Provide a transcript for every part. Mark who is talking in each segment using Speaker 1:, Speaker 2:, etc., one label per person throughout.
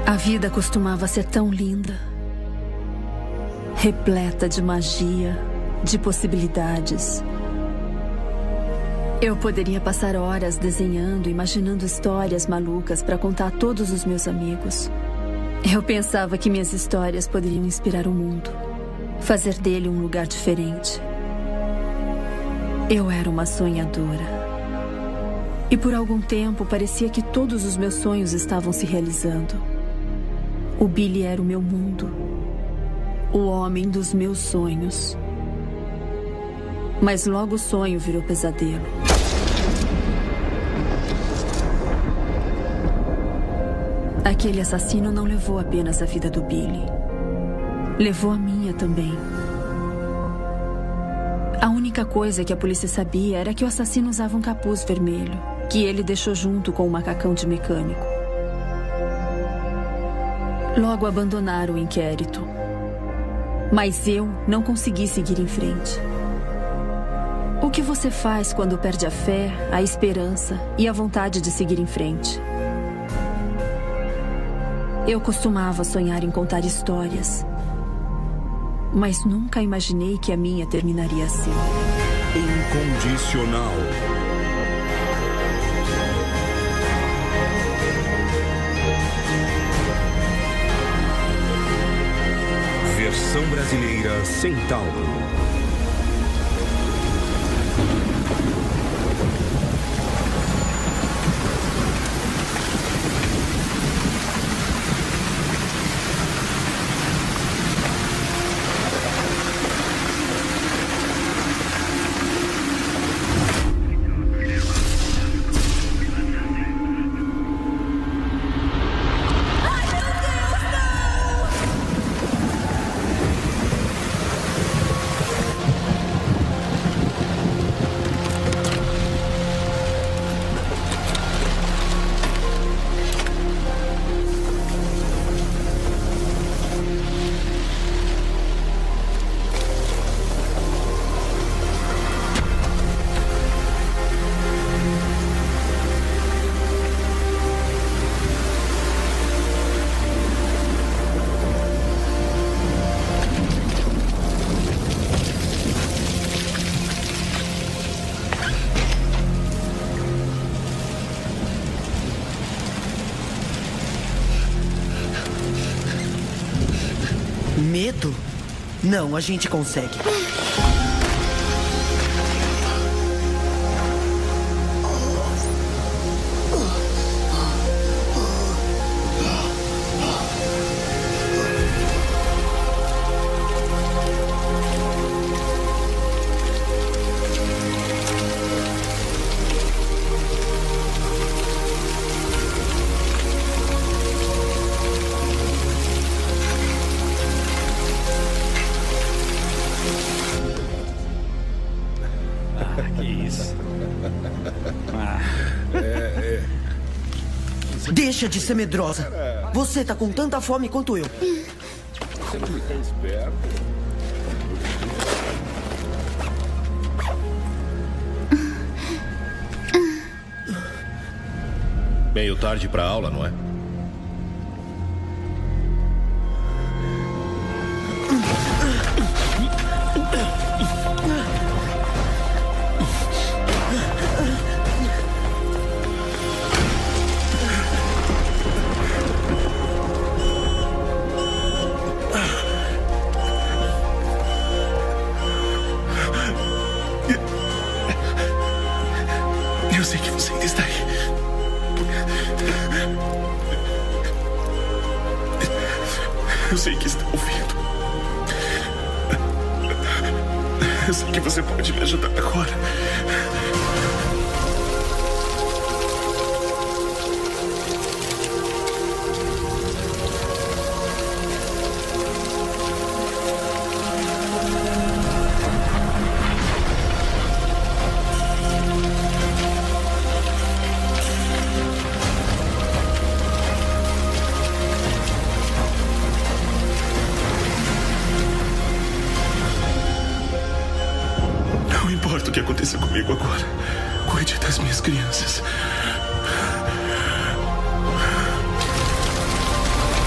Speaker 1: A vida costumava ser tão linda, repleta de magia, de possibilidades. Eu poderia passar horas desenhando, imaginando histórias malucas para contar a todos os meus amigos. Eu pensava que minhas histórias poderiam inspirar o mundo, fazer dele um lugar diferente. Eu era uma sonhadora. E por algum tempo parecia que todos os meus sonhos estavam se realizando. O Billy era o meu mundo, o homem dos meus sonhos. Mas logo o sonho virou pesadelo. Aquele assassino não levou apenas a vida do Billy. Levou a minha também. A única coisa que a polícia sabia era que o assassino usava um capuz vermelho, que ele deixou junto com o macacão de mecânico. Logo abandonaram o inquérito. Mas eu não consegui seguir em frente. O que você faz quando perde a fé, a esperança e a vontade de seguir em frente? Eu costumava sonhar em contar histórias, mas nunca imaginei que a minha terminaria assim.
Speaker 2: Incondicional. Versão brasileira Centauro.
Speaker 3: Medo? Não, a gente consegue. Deixa de ser medrosa. Você tá com tanta fome quanto eu.
Speaker 2: Você não fica esperto. Meio tarde pra aula, não é?
Speaker 4: Eu sei que você ainda está aí. Eu sei que está ouvindo. Eu sei que você pode me ajudar agora. Não importa o que aconteça comigo agora. Cuide das minhas crianças.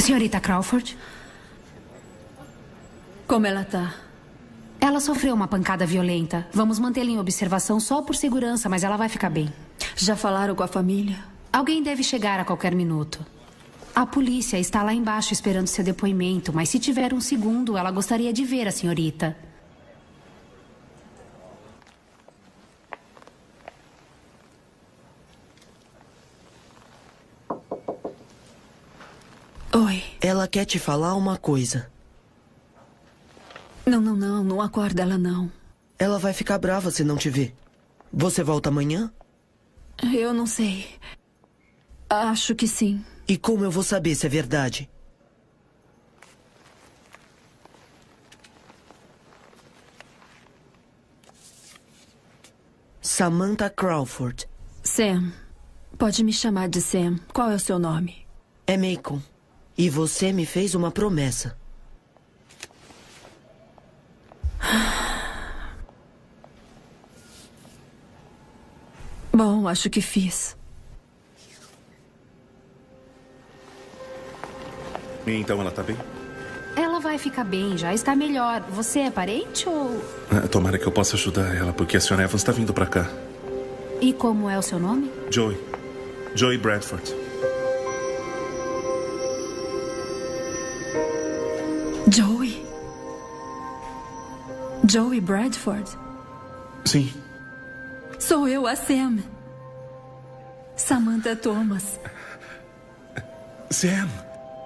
Speaker 5: Senhorita Crawford?
Speaker 1: Como ela tá?
Speaker 5: Ela sofreu uma pancada violenta. Vamos mantê-la em observação só por segurança, mas ela vai ficar bem.
Speaker 1: Já falaram com a família?
Speaker 5: Alguém deve chegar a qualquer minuto. A polícia está lá embaixo esperando seu depoimento, mas se tiver um segundo, ela gostaria de ver a senhorita.
Speaker 1: Oi.
Speaker 3: Ela quer te falar uma coisa.
Speaker 1: Não acorda ela não.
Speaker 3: Ela vai ficar brava se não te ver. Você volta amanhã?
Speaker 1: Eu não sei. Acho que sim.
Speaker 3: E como eu vou saber se é verdade? Samantha Crawford.
Speaker 1: Sam. Pode me chamar de Sam. Qual é o seu nome?
Speaker 3: É Macon. E você me fez uma promessa.
Speaker 1: Bom, acho que fiz.
Speaker 4: Então ela tá bem?
Speaker 5: Ela vai ficar bem, já está melhor. Você é parente ou...
Speaker 4: Tomara que eu possa ajudar ela, porque a senhora Evans está vindo pra cá.
Speaker 5: E como é o seu nome?
Speaker 4: Joey. Joey Bradford.
Speaker 1: Joey? Joey Bradford?
Speaker 4: Sim.
Speaker 1: Sou eu, a Sam. Samantha Thomas.
Speaker 4: Sam!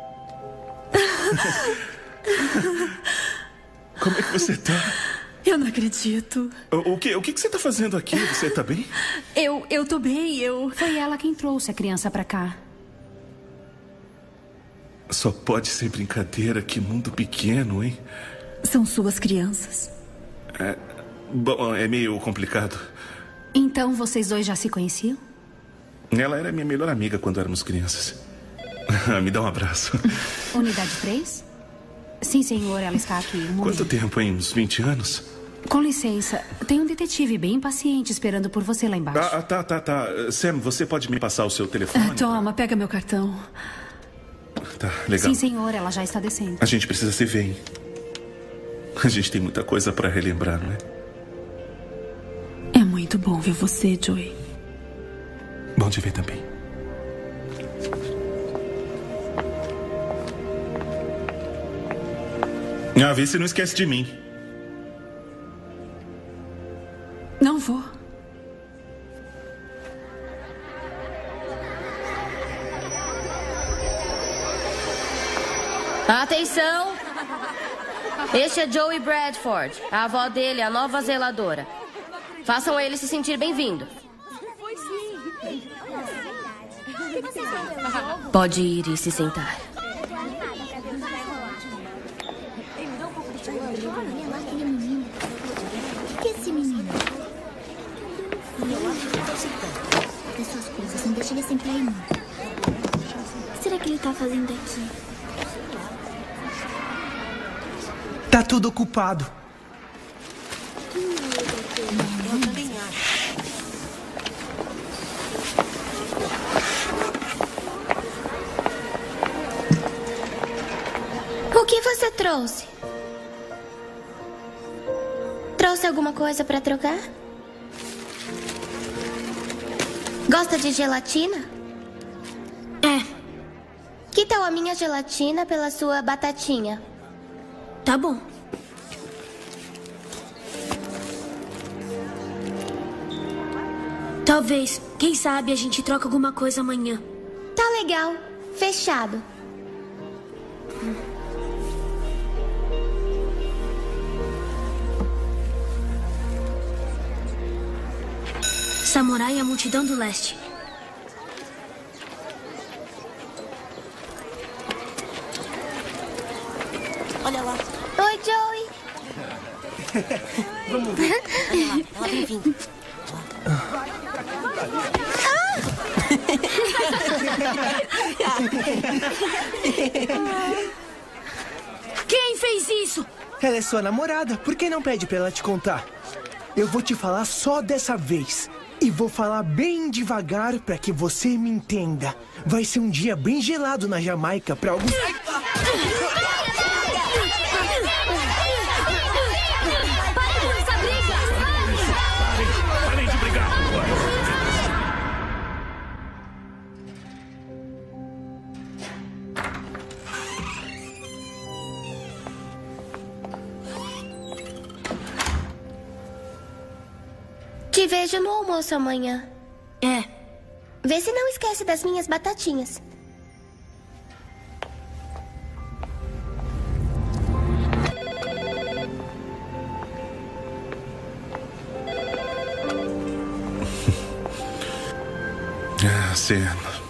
Speaker 4: Como é que você tá?
Speaker 1: Eu não acredito.
Speaker 4: O que você tá fazendo aqui? Você tá bem?
Speaker 1: Eu tô bem,
Speaker 5: Foi ela quem trouxe a criança pra cá.
Speaker 4: Só pode ser brincadeira, que mundo pequeno, hein?
Speaker 1: São suas crianças.
Speaker 4: Bom, é meio complicado.
Speaker 5: Então vocês dois já se conheciam?
Speaker 4: Ela era minha melhor amiga quando éramos crianças. Me dá um abraço.
Speaker 5: Unidade 3? Sim, senhor, ela está aqui.
Speaker 4: Quanto tempo, hein? Uns 20 anos?
Speaker 5: Com licença, tem um detetive bem impaciente esperando por você lá embaixo.
Speaker 4: Tá. Sam, você pode me passar o seu telefone?
Speaker 1: Toma, pega meu cartão.
Speaker 4: Tá, legal.
Speaker 5: Sim, senhor, ela já está descendo.
Speaker 4: A gente precisa se ver, hein? A gente tem muita coisa pra relembrar, não é?
Speaker 1: É muito bom ver você, Joey.
Speaker 4: Bom te ver também. Vê se não esquece de mim.
Speaker 1: Não vou.
Speaker 6: Atenção! Este é Joey Bradford, a avó dele, a nova zeladora. Façam ele se sentir bem-vindo. Pode ir e se sentar.
Speaker 7: O que é esse menino? Essas coisas, não deixa ele sempre aí, não. O que será que ele tá fazendo aqui?
Speaker 3: Tá tudo ocupado.
Speaker 7: Eu também acho. O que você trouxe? Trouxe alguma coisa pra trocar? Gosta de gelatina?
Speaker 8: É.
Speaker 7: Que tal a minha gelatina pela sua batatinha?
Speaker 8: Tá bom. Talvez, quem sabe a gente troca alguma coisa amanhã.
Speaker 7: Tá legal. Fechado.
Speaker 8: Samurai e a Multidão do Leste.
Speaker 7: Olha lá. Oi, Joey.
Speaker 8: Vamos ver. Olha lá, ela vem vindo. Quem fez isso?
Speaker 9: Ela é sua namorada. Por que não pede pra ela te contar? Eu vou te falar só dessa vez. E vou falar bem devagar para que você me entenda. Vai ser um dia bem gelado na Jamaica para alguns...
Speaker 4: Parem de brigar!
Speaker 6: Te vejo no almoço amanhã.
Speaker 8: É.
Speaker 6: Vê se não esquece das minhas batatinhas.
Speaker 4: Sim.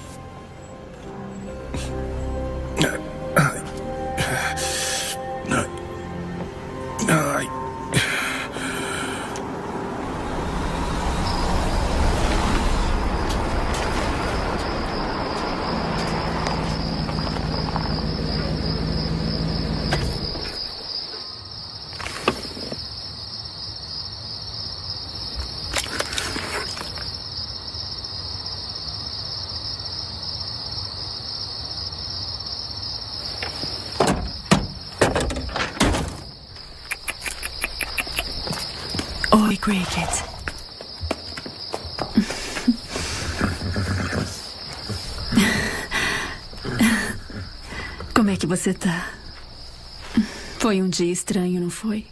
Speaker 1: Oi, Cricket. Como é que você tá? Foi um dia estranho, não foi?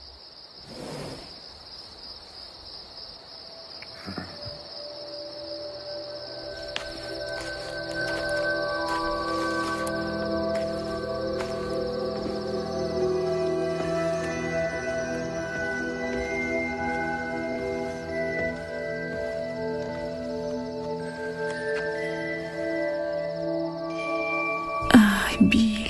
Speaker 1: Ai, Billy.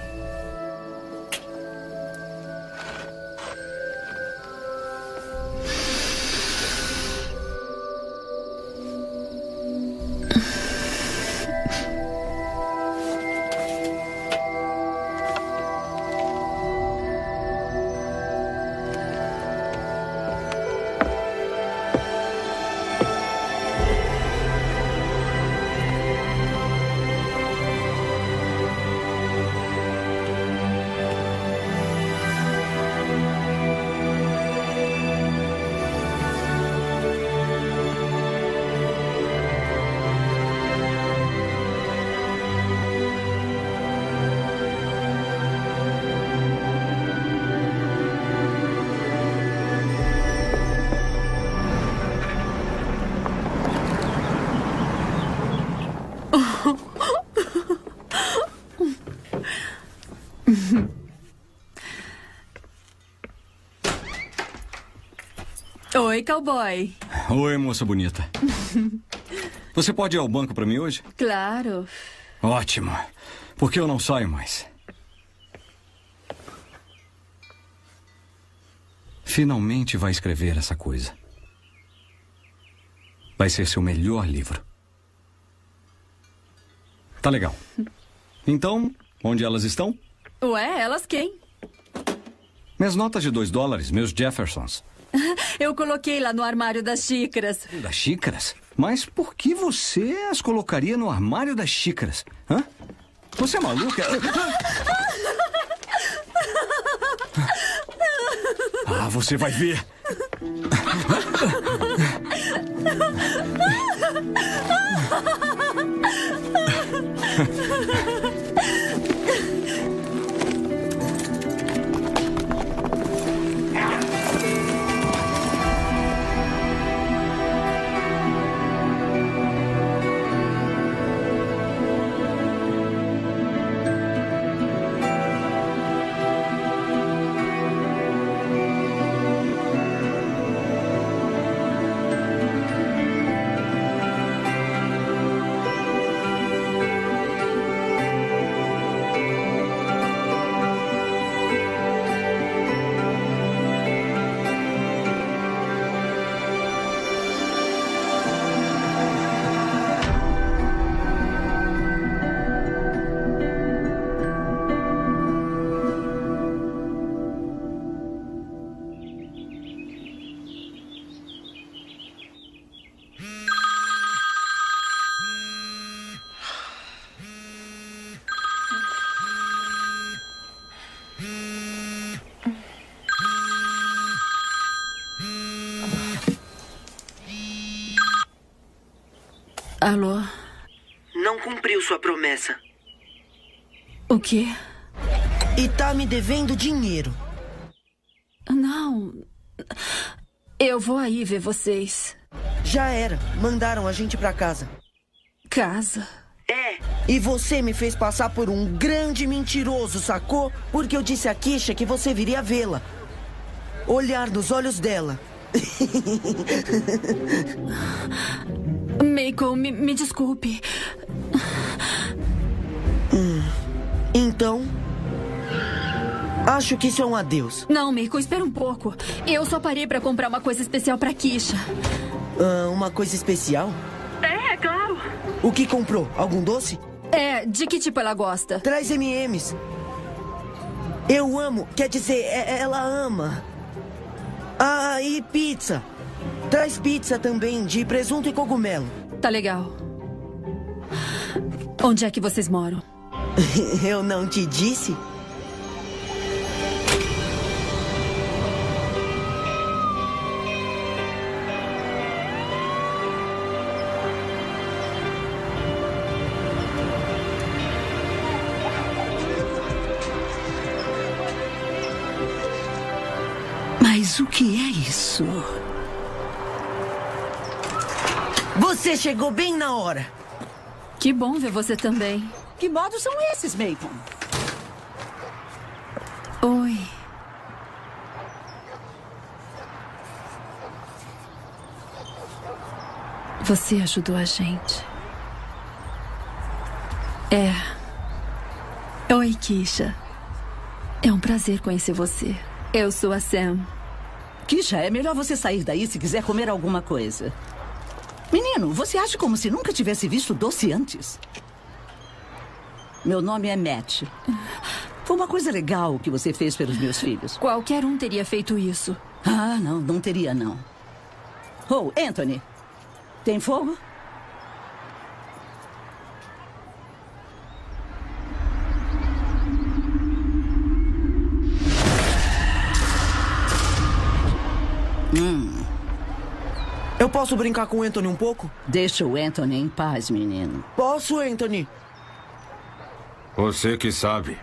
Speaker 1: Oi, cowboy.
Speaker 10: Oi, moça bonita. Você pode ir ao banco para mim hoje?
Speaker 1: Claro.
Speaker 10: Ótimo. Porque eu não saio mais. Finalmente vai escrever essa coisa. Vai ser seu melhor livro. Tá legal. Então, onde elas estão?
Speaker 1: Ué, elas quem?
Speaker 10: Minhas notas de $2, meus Jeffersons.
Speaker 1: Eu coloquei lá no armário das xícaras.
Speaker 10: Das xícaras? Mas por que você as colocaria no armário das xícaras? Hã? Você é maluca? Ah, você vai ver.
Speaker 1: Alô?
Speaker 3: Não cumpriu sua promessa.
Speaker 1: O quê?
Speaker 3: E tá me devendo dinheiro.
Speaker 1: Não. Eu vou aí ver vocês.
Speaker 3: Já era. Mandaram a gente pra casa.
Speaker 1: Casa?
Speaker 3: É. E você me fez passar por um grande mentiroso, sacou? Porque eu disse a Keisha que você viria vê-la. Olhar nos olhos dela.
Speaker 1: Michael, me desculpe.
Speaker 3: Então... acho que isso é um adeus.
Speaker 1: Não, Michael, espera um pouco. Eu só parei pra comprar uma coisa especial pra Keisha.
Speaker 3: Uma coisa especial?
Speaker 1: É, claro.
Speaker 3: O que comprou? Algum doce?
Speaker 1: É, de que tipo ela gosta?
Speaker 3: Traz M&M's. Eu amo, quer dizer, ela ama. Ah, e pizza. Traz pizza também, de presunto e cogumelo.
Speaker 1: Tá legal. Onde é que vocês moram?
Speaker 3: Eu não te disse?
Speaker 11: Mas o que é isso?
Speaker 3: Você chegou bem na hora.
Speaker 1: Que bom ver você também.
Speaker 11: Que modos são esses, Macon?
Speaker 1: Oi. Você ajudou a gente. Oi, Keisha. É um prazer conhecer você. Eu sou a Sam.
Speaker 11: Keisha, é melhor você sair daí se quiser comer alguma coisa. Menino, você age como se nunca tivesse visto doce antes. Meu nome é Matt. Foi uma coisa legal que você fez pelos meus filhos.
Speaker 1: Qualquer um teria feito isso.
Speaker 11: Ah, não teria, não. Oh, Anthony, tem fogo?
Speaker 3: Eu posso brincar com o Anthony um pouco?
Speaker 11: Deixa o Anthony em paz, menino.
Speaker 3: Posso, Anthony?
Speaker 2: Você que sabe.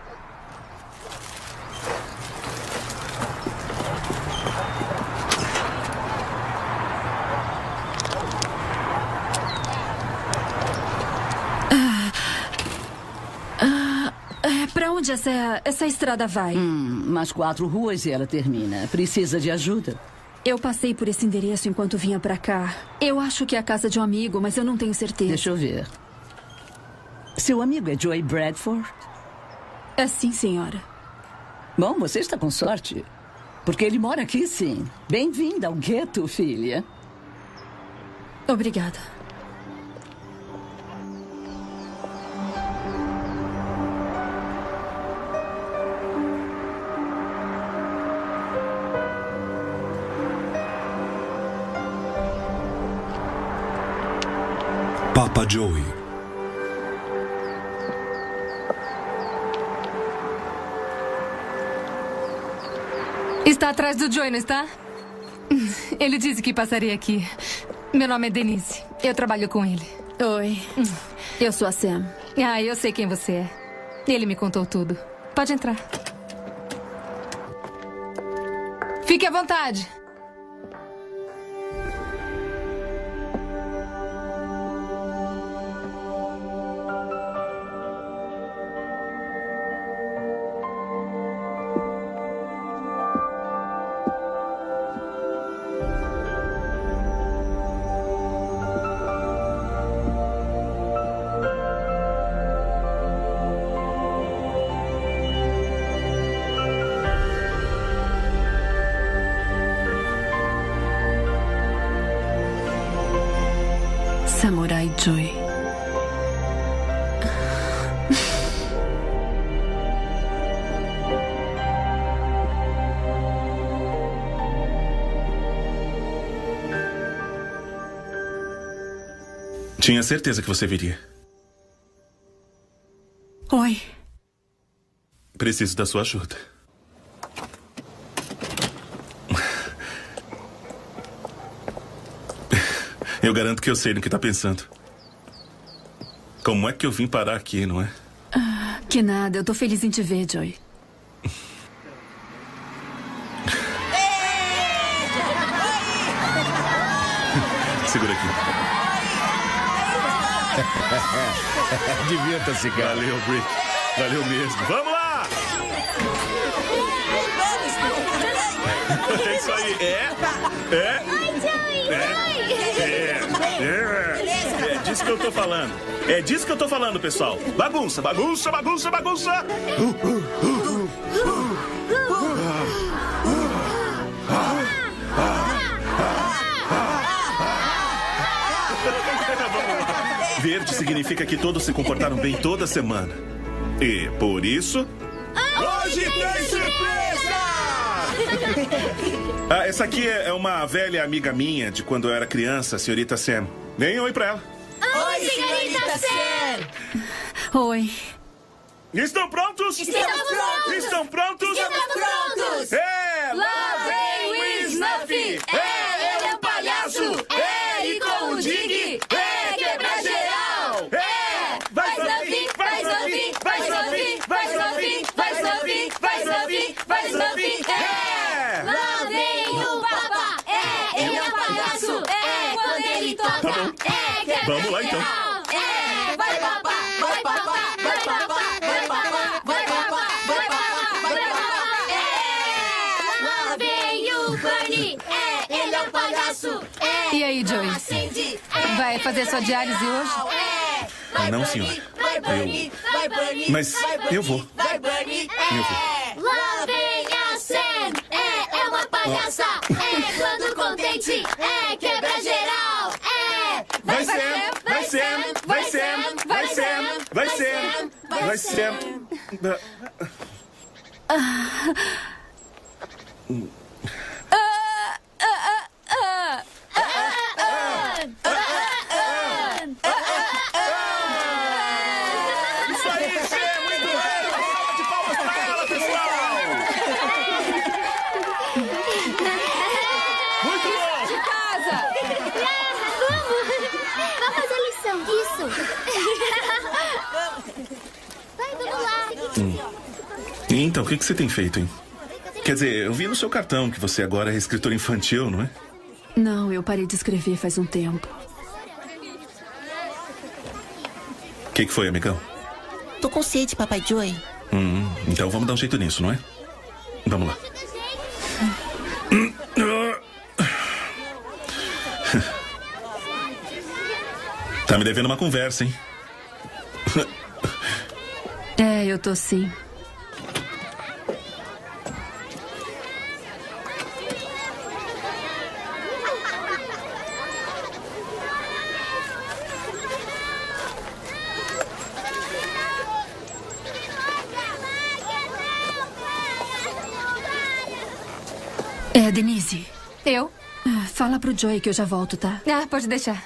Speaker 1: Pra onde essa estrada vai?
Speaker 11: Umas 4 ruas e ela termina. Precisa de ajuda?
Speaker 1: Eu passei por esse endereço enquanto vinha pra cá. Eu acho que é a casa de um amigo, mas eu não tenho certeza.
Speaker 11: Deixa eu ver. Seu amigo é Joey Bradford?
Speaker 1: É sim, senhora.
Speaker 11: Bom, você está com sorte. Porque ele mora aqui, sim. Bem-vinda ao gueto, filha.
Speaker 1: Obrigada.
Speaker 2: Papa Joey.
Speaker 12: Está atrás do Joey, não está? Ele disse que passaria aqui. Meu nome é Denise. Eu trabalho com ele.
Speaker 1: Oi. Eu sou a Sam.
Speaker 12: Ah, eu sei quem você é. Ele me contou tudo. Pode entrar. Fique à vontade.
Speaker 1: Samurai Joey.
Speaker 4: Tinha certeza que você viria.
Speaker 1: Oi.
Speaker 4: Preciso da sua ajuda. Eu garanto que eu sei no que está pensando. Como é que eu vim parar aqui, não é?
Speaker 1: Que nada, eu tô feliz em te ver, Joey.
Speaker 4: Segura aqui.
Speaker 2: Divirta-se, cara.
Speaker 4: Valeu, Brick. Valeu mesmo. Vamos lá! É isso aí. É disso que eu tô falando. É disso que eu tô falando, pessoal. Bagunça, bagunça, bagunça, bagunça. Verde significa que todos se comportaram bem toda semana. E, por isso...
Speaker 13: Hoje tem surpresa!
Speaker 4: Essa aqui é uma velha amiga minha de quando eu era criança, a senhorita Sam. Deem um oi pra ela.
Speaker 13: Oi, senhorita Sam!
Speaker 1: Oi.
Speaker 4: Estão prontos?
Speaker 13: Estamos prontos!
Speaker 4: Estão prontos?
Speaker 13: Estamos prontos! Lá vem o Snuffy! Ele é um palhaço! E com o Dig! Quebra geral! Vai Snuffy! Vai Snuffy! Vai Snuffy! Vai Snuffy! Vai Snuffy! Vai Snuffy! Vai Snuffy! Lá vem o Papa! Ele é um palhaço! Quando ele toca! Quebra
Speaker 4: Vamos lá, então.
Speaker 13: Vai Papa! Vai Papa! Vai Papa! Vai Papa! Vai Papa! Vai Papa! Vai Papa! Lá vem o Bernie! Ele é um palhaço!
Speaker 12: E aí, Joey? Vai fazer sua diálise hoje?
Speaker 4: Não, senhora.
Speaker 13: Vai, Bernie! Vai, Bernie!
Speaker 4: Mas eu vou.
Speaker 13: Vai, Bernie!
Speaker 4: Eu vou.
Speaker 13: Lá vem a Sam! É uma palhaça! Quando contente! Quebra geral!
Speaker 4: Vai Sam! Vai Sam! Vai Sam! Vai Sam! Vai Sam! Vai Sam! Isso aí, Sam! Muito bem! Uma salva de palmas pra ela, pessoal! Muito bom!
Speaker 12: De casa!
Speaker 7: Vamos fazer lição. Isso. Vai, vamos lá.
Speaker 4: Então, o que você tem feito, hein? Quer dizer, eu vi no seu cartão que você agora é escritor infantil, não é?
Speaker 1: Não, eu parei de escrever faz um tempo.
Speaker 4: O que foi, amigão?
Speaker 14: Tô com sede, Papai Joey.
Speaker 4: Então vamos dar um jeito nisso, não é? Vamos lá. Tá me devendo uma conversa, hein?
Speaker 1: Eu tô sim. Denise.
Speaker 12: Eu?
Speaker 1: Fala pro Joey que eu já volto, tá?
Speaker 12: Pode deixar.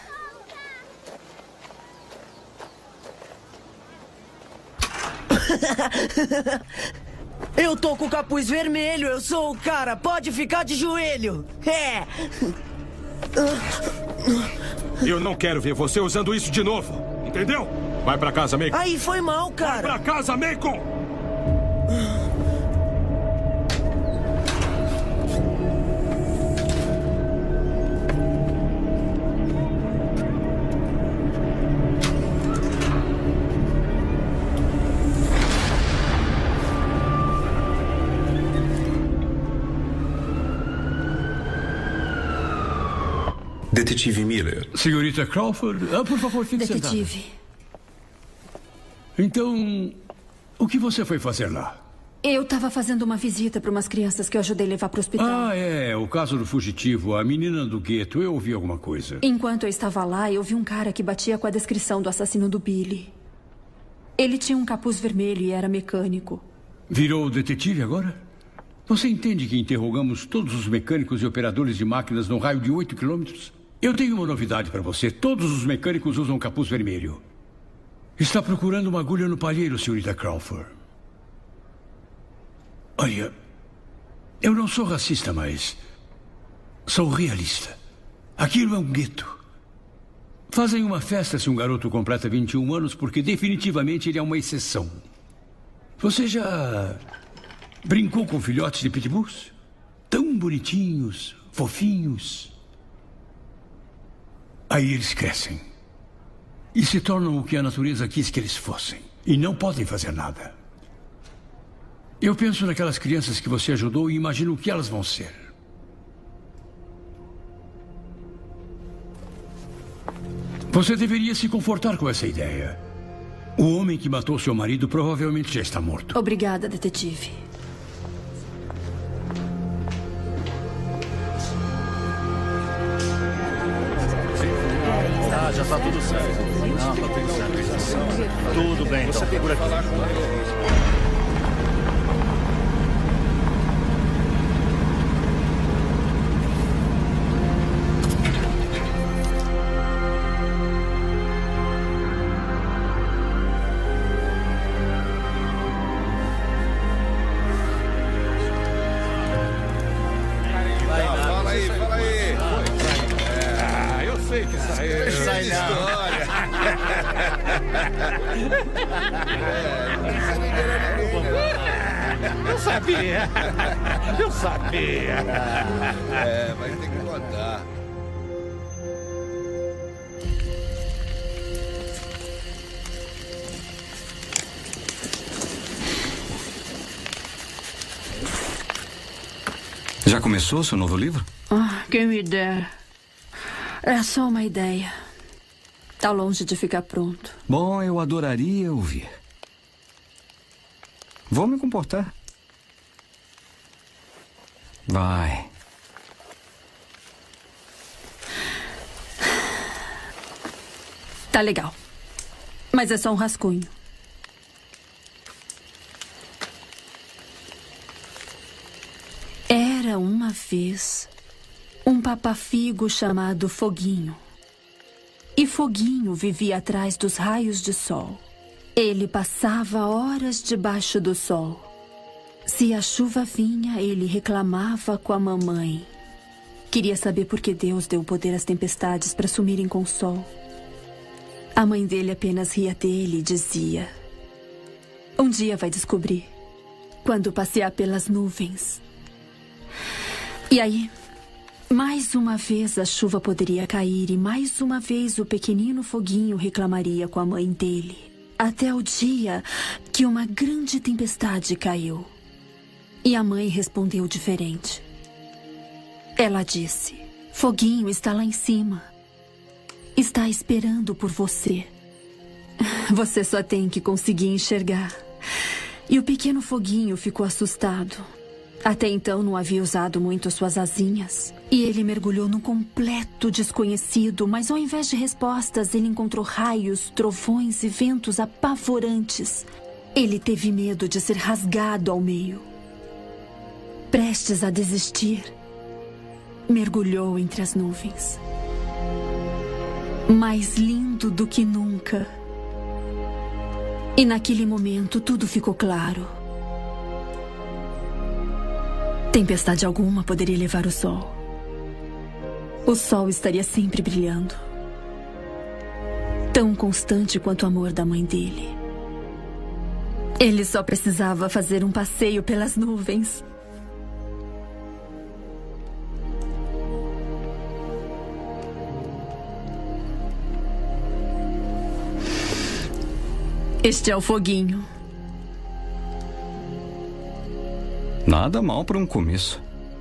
Speaker 3: Eu tô com o capuz vermelho, eu sou o cara, pode ficar de joelho.
Speaker 15: Eu não quero ver você usando isso de novo, entendeu? Vai pra casa, Macon.
Speaker 3: Aí foi mal, cara.
Speaker 15: Vai pra casa, Macon!
Speaker 2: Detetive Miller.
Speaker 16: Senhorita Crawford, por favor, fique sentada.
Speaker 1: Detetive.
Speaker 16: Então, o que você foi fazer lá?
Speaker 1: Eu tava fazendo uma visita para umas crianças que eu ajudei a levar pro hospital.
Speaker 16: O caso do fugitivo, a menina do gueto. Eu ouvi alguma coisa.
Speaker 1: Enquanto eu estava lá, eu vi um cara que batia com a descrição do assassino do Billy. Ele tinha um capuz vermelho e era mecânico.
Speaker 16: Virou detetive agora? Você entende que interrogamos todos os mecânicos e operadores de máquinas no raio de 8 quilômetros? Eu tenho uma novidade para você. Todos os mecânicos usam capuz vermelho. Está procurando uma agulha no palheiro, senhorita Crawford. Olha, eu não sou racista, mas sou realista. Aquilo é um gueto. Fazem uma festa se um garoto completa 21 anos porque definitivamente ele é uma exceção. Você já brincou com filhotes de pitbulls? Tão bonitinhos, fofinhos. Aí eles crescem e se tornam o que a natureza quis que eles fossem. E não podem fazer nada. Eu penso naquelas crianças que você ajudou e imagino o que elas vão ser. Você deveria se confortar com essa ideia. O homem que matou seu marido provavelmente já está morto.
Speaker 1: Obrigada, detetive.
Speaker 17: Ah, já está tudo certo. Não, está tudo certo. Tudo bem, então. Por aqui.
Speaker 4: Eu sabia! Eu sabia!
Speaker 18: Vai ter que contar.
Speaker 10: Já começou seu novo livro?
Speaker 1: Quem me dera. É só uma ideia. Tá longe de ficar pronto.
Speaker 10: Bom, eu adoraria ouvir. Vou me comportar. Vai.
Speaker 1: Tá legal. Mas é só um rascunho. Era uma vez um papafigo chamado Foguinho. E Foguinho vivia atrás dos raios de sol. Ele passava horas debaixo do sol. Se a chuva vinha, ele reclamava com a mamãe. Queria saber por que Deus deu poder às tempestades para sumirem com o sol. A mãe dele apenas ria dele e dizia: um dia vai descobrir, quando passear pelas nuvens. E aí, mais uma vez a chuva poderia cair e mais uma vez o pequenino Foguinho reclamaria com a mãe dele. Até o dia que uma grande tempestade caiu. E a mãe respondeu diferente. Ela disse: Foguinho está lá em cima. Está esperando por você. Você só tem que conseguir enxergar. E o pequeno Foguinho ficou assustado. Até então não havia usado muito suas asinhas. E ele mergulhou num completo desconhecido, mas ao invés de respostas, ele encontrou raios, trovões e ventos apavorantes. Ele teve medo de ser rasgado ao meio. Prestes a desistir, mergulhou entre as nuvens. Mais lindo do que nunca. E naquele momento tudo ficou claro. Tempestade alguma poderia levar o sol. O sol estaria sempre brilhando. Tão constante quanto o amor da mãe dele. Ele só precisava fazer um passeio pelas nuvens. Este é o Foguinho.
Speaker 10: Nada mal para um começo.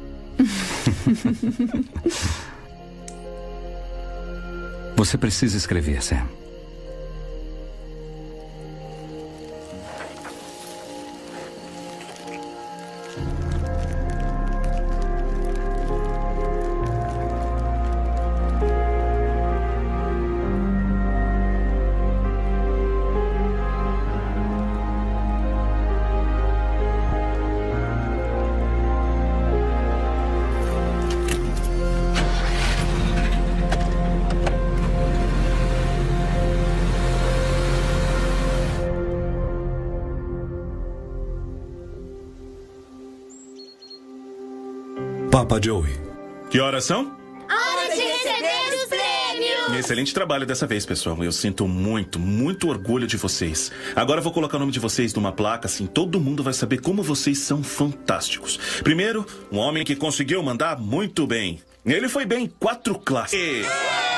Speaker 10: Você precisa escrever, Sam.
Speaker 2: Papa Joey.
Speaker 4: Que horas são?
Speaker 13: Hora de receber os prêmios!
Speaker 4: Excelente trabalho dessa vez, pessoal. Eu sinto muito, muito orgulho de vocês. Agora eu vou colocar o nome de vocês numa placa, assim todo mundo vai saber como vocês são fantásticos. Primeiro, um homem que conseguiu mandar muito bem. Ele foi bem em 4 classes.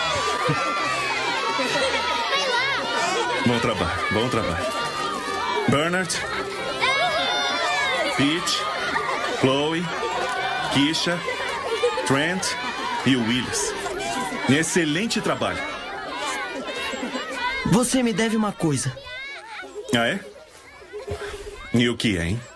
Speaker 4: Bom trabalho, bom trabalho. Bernard, Pete, Chloe, Keisha, Trent e o Willis. Excelente trabalho.
Speaker 3: Você me deve uma coisa.
Speaker 4: Ah, é? E o que é, hein?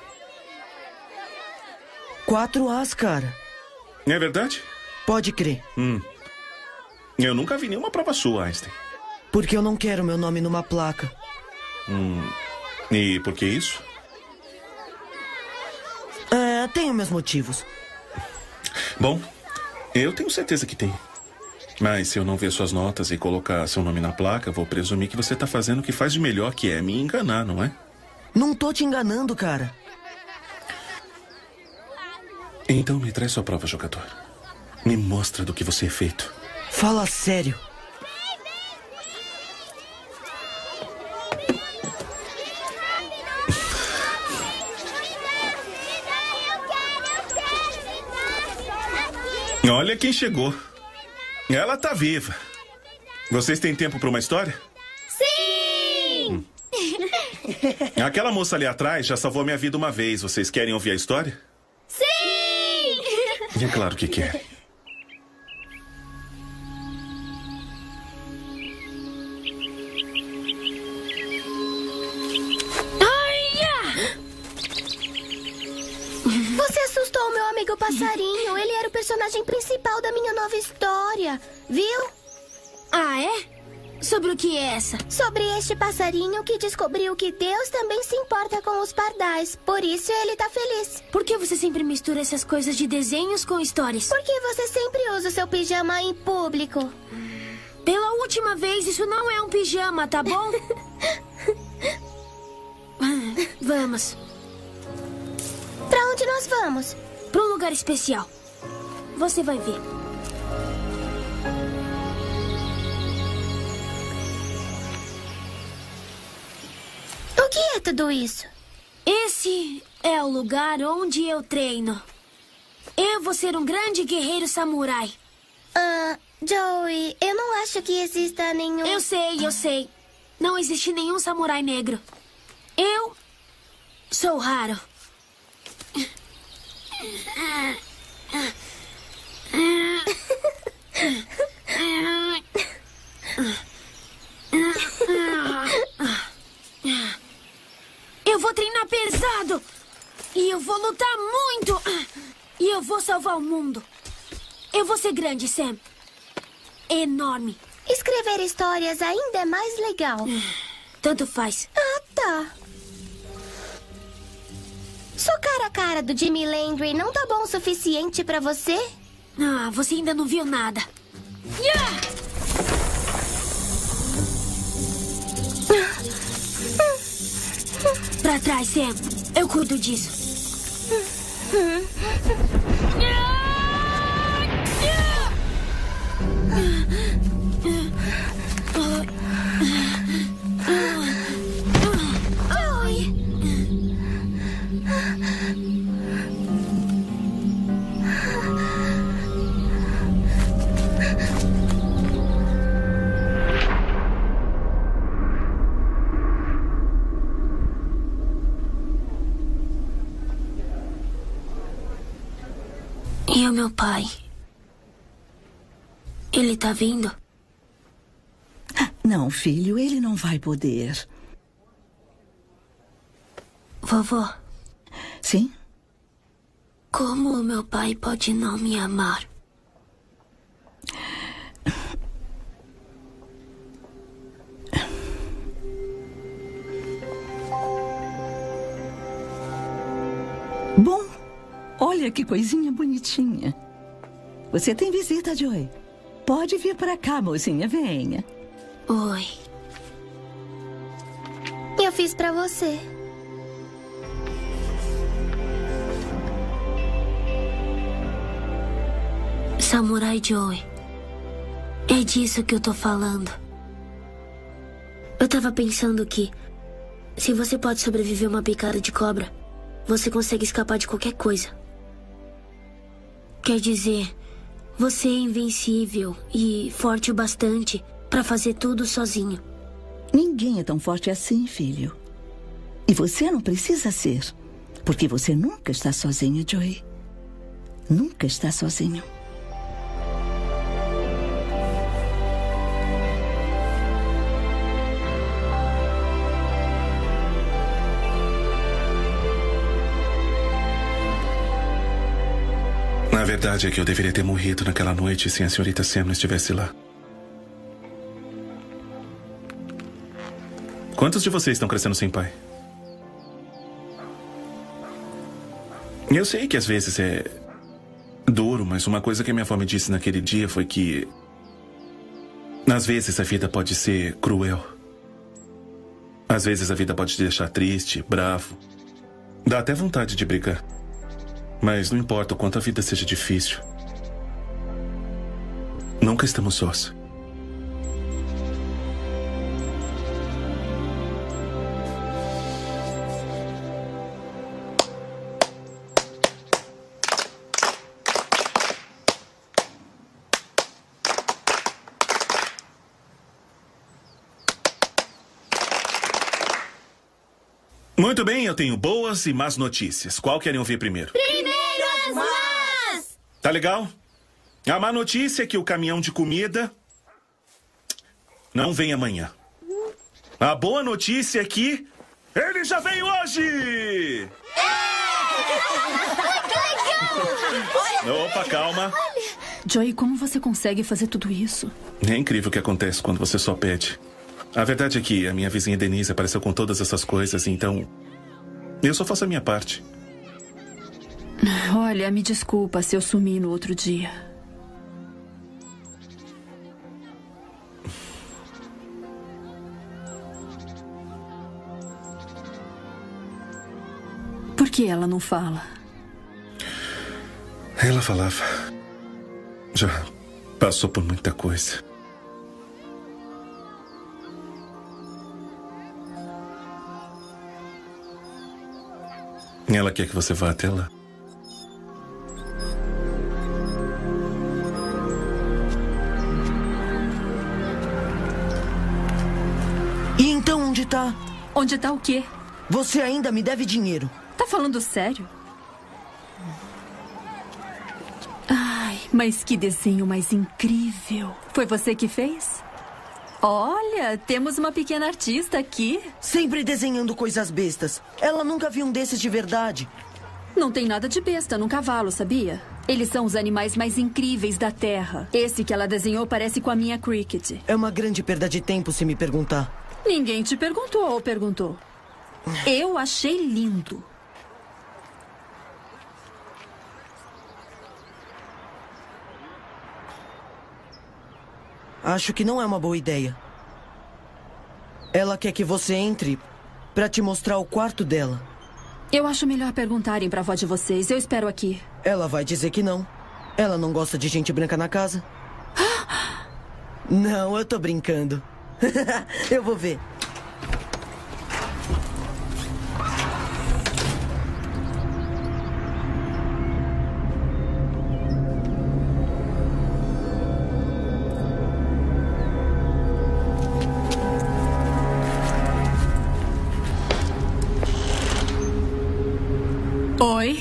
Speaker 3: 4 As, cara.
Speaker 4: É verdade?
Speaker 3: Pode crer.
Speaker 4: Eu nunca vi nenhuma prova sua, Einstein.
Speaker 3: Porque eu não quero meu nome numa placa.
Speaker 4: E por que isso?
Speaker 3: Tenho meus motivos.
Speaker 4: Bom, eu tenho certeza que tem. Mas se eu não ver suas notas e colocar seu nome na placa, vou presumir que você tá fazendo o que faz de melhor, que é me enganar, não é?
Speaker 3: Não tô te enganando, cara.
Speaker 4: Então me traz sua prova, jogador. Me mostra do que você é feito.
Speaker 3: Fala sério.
Speaker 4: Olha quem chegou. Ela tá viva. Vocês têm tempo para uma história?
Speaker 7: Sim!
Speaker 4: Aquela moça ali atrás já salvou minha vida uma vez. Vocês querem ouvir a história?
Speaker 7: Sim!
Speaker 4: É claro que quer.
Speaker 7: Você assustou o meu amigo passarinho. Ele era o personagem principal da minha nova história. Viu?
Speaker 8: Ah, é? Sobre o que é essa?
Speaker 7: Sobre este passarinho que descobriu que Deus também se importa com os pardais. Por isso ele tá feliz.
Speaker 8: Por que você sempre mistura essas coisas de desenhos com histórias?
Speaker 7: Porque você sempre usa o seu pijama em público.
Speaker 8: Pela última vez, isso não é um pijama, tá bom? Vamos.
Speaker 7: Pra onde nós vamos?
Speaker 8: Pra um lugar especial. Você vai ver.
Speaker 7: O que é tudo isso?
Speaker 8: Esse é o lugar onde eu treino. Eu vou ser um grande guerreiro samurai.
Speaker 7: Joey, eu não acho que exista nenhum...
Speaker 8: Eu sei. Não existe nenhum samurai negro. Eu sou raro. Eu vou treinar pesado. E eu vou lutar muito. E eu vou salvar o mundo. Eu vou ser grande, Sam. Enorme.
Speaker 7: Escrever histórias ainda é mais legal.
Speaker 8: Tanto faz.
Speaker 7: Ah, tá. Socar a cara do Jimmy Landry não tá bom o suficiente pra você?
Speaker 8: Ah, você ainda não viu nada. Pra trás, Sam. Eu cuido disso. E o meu pai? Ele tá vindo?
Speaker 11: Não, filho, ele não vai poder.
Speaker 8: Vovó?
Speaker 11: Sim?
Speaker 8: Como o meu pai pode não me amar?
Speaker 11: Bom, olha que coisinha bonitinha. Você tem visita, Joey. Pode vir pra cá, mocinha, venha.
Speaker 8: Oi.
Speaker 7: Eu fiz pra você.
Speaker 8: Samurai Joey. É disso que eu tô falando. Eu tava pensando que, se você pode sobreviver a uma picada de cobra, você consegue escapar de qualquer coisa. Quer dizer, você é invencível e forte o bastante pra fazer tudo sozinho.
Speaker 11: Ninguém é tão forte assim, filho. E você não precisa ser. Porque você nunca está sozinho, Joey. Nunca está sozinho.
Speaker 4: A verdade é que eu deveria ter morrido naquela noite se a senhorita Sam não estivesse lá. Quantos de vocês estão crescendo sem pai? Eu sei que às vezes é duro, mas uma coisa que a minha avó me disse naquele dia foi que às vezes a vida pode ser cruel. Às vezes a vida pode te deixar triste, bravo. Dá até vontade de brigar. Mas não importa o quanto a vida seja difícil. Nunca estamos sós. Muito bem, eu tenho boas e más notícias. Qual querem ouvir primeiro?
Speaker 13: Primeiro as más!
Speaker 4: Tá legal? A má notícia é que o caminhão de comida não vem amanhã. A boa notícia é que ele já veio hoje! Opa, calma.
Speaker 1: Joey, como você consegue fazer tudo isso?
Speaker 4: É incrível o que acontece quando você só pede. A verdade é que a minha vizinha Denise apareceu com todas essas coisas, então eu só faço a minha parte.
Speaker 1: Olha, me desculpa se eu sumi no outro dia. Por que ela não fala?
Speaker 4: Ela falava. Já passou por muita coisa. Ela quer que você vá até lá.
Speaker 3: E então onde tá?
Speaker 1: Onde tá o quê?
Speaker 3: Você ainda me deve dinheiro.
Speaker 1: Tá falando sério? Ai, mas que desenho mais incrível. Foi você que fez? Olha, temos uma pequena artista aqui.
Speaker 3: Sempre desenhando coisas bestas. Ela nunca viu um desses de verdade.
Speaker 1: Não tem nada de besta num cavalo, sabia? Eles são os animais mais incríveis da Terra. Esse que ela desenhou parece com a minha Cricket.
Speaker 3: É uma grande perda de tempo se me perguntar.
Speaker 1: Ninguém te perguntou ou perguntou? Eu achei lindo.
Speaker 3: Acho que não é uma boa ideia. Ela quer que você entre pra te mostrar o quarto dela.
Speaker 1: Eu acho melhor perguntarem pra avó de vocês. Eu espero aqui.
Speaker 3: Ela vai dizer que não. Ela não gosta de gente branca na casa. Não, eu tô brincando. Eu vou ver.
Speaker 1: Oi?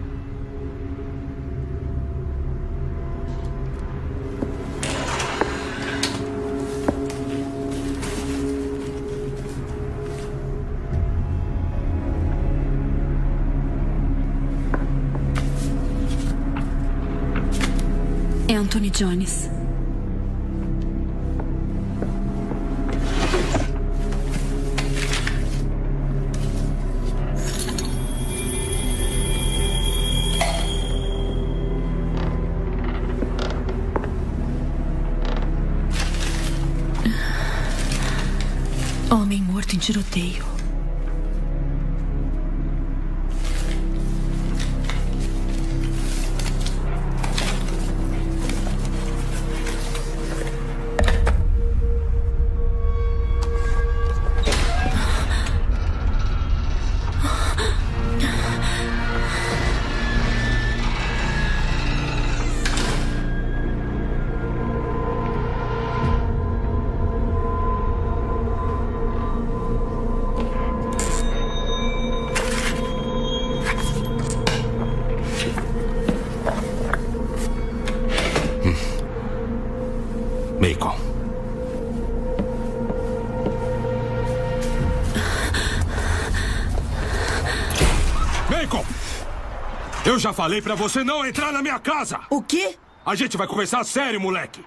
Speaker 1: Anthony Jones. Homem morto em tiroteio.
Speaker 15: Eu já falei pra você não entrar na minha casa!
Speaker 3: O quê?
Speaker 15: A gente vai conversar sério, moleque!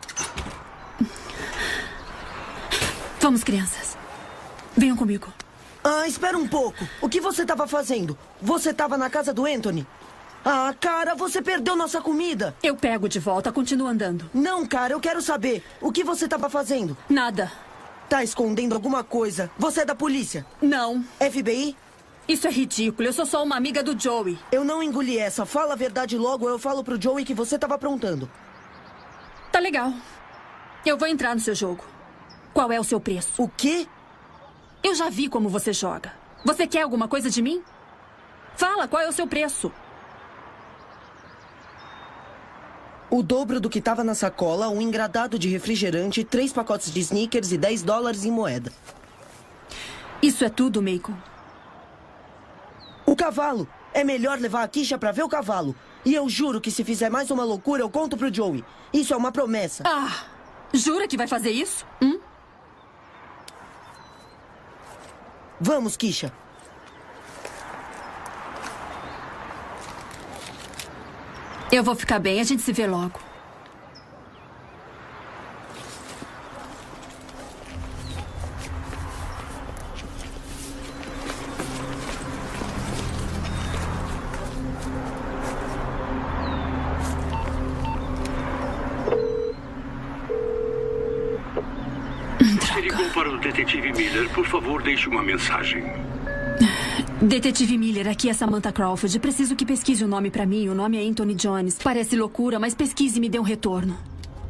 Speaker 1: Vamos, crianças. Venham comigo.
Speaker 3: Ah, espera um pouco. O que você estava fazendo? Você estava na casa do Anthony? Ah, cara, você perdeu nossa comida.
Speaker 1: Eu pego de volta, continuo andando.
Speaker 3: Não, cara, eu quero saber. O que você estava fazendo?
Speaker 1: Nada.
Speaker 3: Tá escondendo alguma coisa. Você é da polícia?
Speaker 1: Não.
Speaker 3: FBI?
Speaker 1: Isso é ridículo. Eu sou só uma amiga do Joey.
Speaker 3: Eu não engoli essa. Fala a verdade logo ou eu falo pro Joey que você estava aprontando.
Speaker 1: Tá legal. Eu vou entrar no seu jogo. Qual é o seu preço?
Speaker 3: O quê?
Speaker 1: Eu já vi como você joga. Você quer alguma coisa de mim? Fala, qual é o seu preço?
Speaker 3: O dobro do que estava na sacola, um engradado de refrigerante, 3 pacotes de Snickers e $10 em moeda.
Speaker 1: Isso é tudo, Macon.
Speaker 3: O cavalo. É melhor levar a Keisha pra ver o cavalo. E eu juro que se fizer mais uma loucura, eu conto pro Joey. Isso é uma promessa.
Speaker 1: Ah, jura que vai fazer isso?
Speaker 3: Vamos, Keisha.
Speaker 1: Eu vou ficar bem, a gente se vê logo.
Speaker 16: Você ligou para o detetive Miller. Por favor, deixe uma mensagem.
Speaker 1: Detetive Miller, aqui é Samantha Crawford. Preciso que pesquise o nome pra mim. O nome é Anthony Jones. Parece loucura, mas pesquise e me dê um retorno.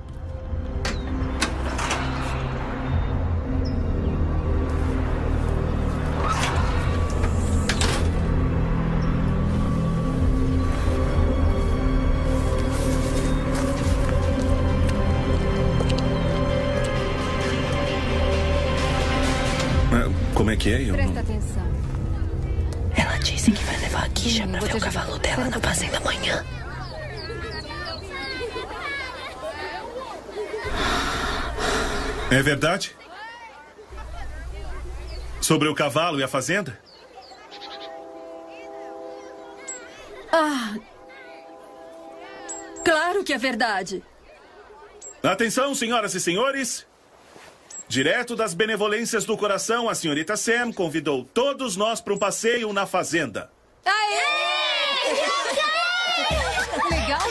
Speaker 4: Como é que é?
Speaker 12: Presta atenção.
Speaker 3: Ela disse que vai levar a Keisha pra ver o cavalo dela na fazenda amanhã.
Speaker 4: É verdade? Sobre o cavalo e a fazenda?
Speaker 1: Ah! Claro que é verdade.
Speaker 4: Atenção, senhoras e senhores. Direto das benevolências do coração, a senhorita Sam convidou todos nós para um passeio na fazenda.
Speaker 12: Aê! Legal.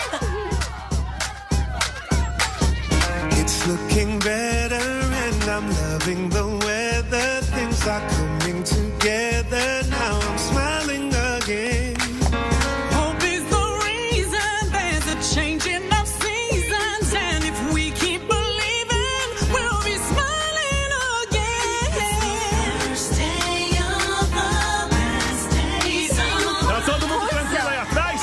Speaker 13: It's looking better and I'm loving the weather. Things are coming together. Now I'm smiling again.
Speaker 19: Hope is the reason there's a changing of seasons. And if we keep believing, we'll be smiling again. First day of the best days of
Speaker 4: Tá todo mundo tranquilo aí atrás?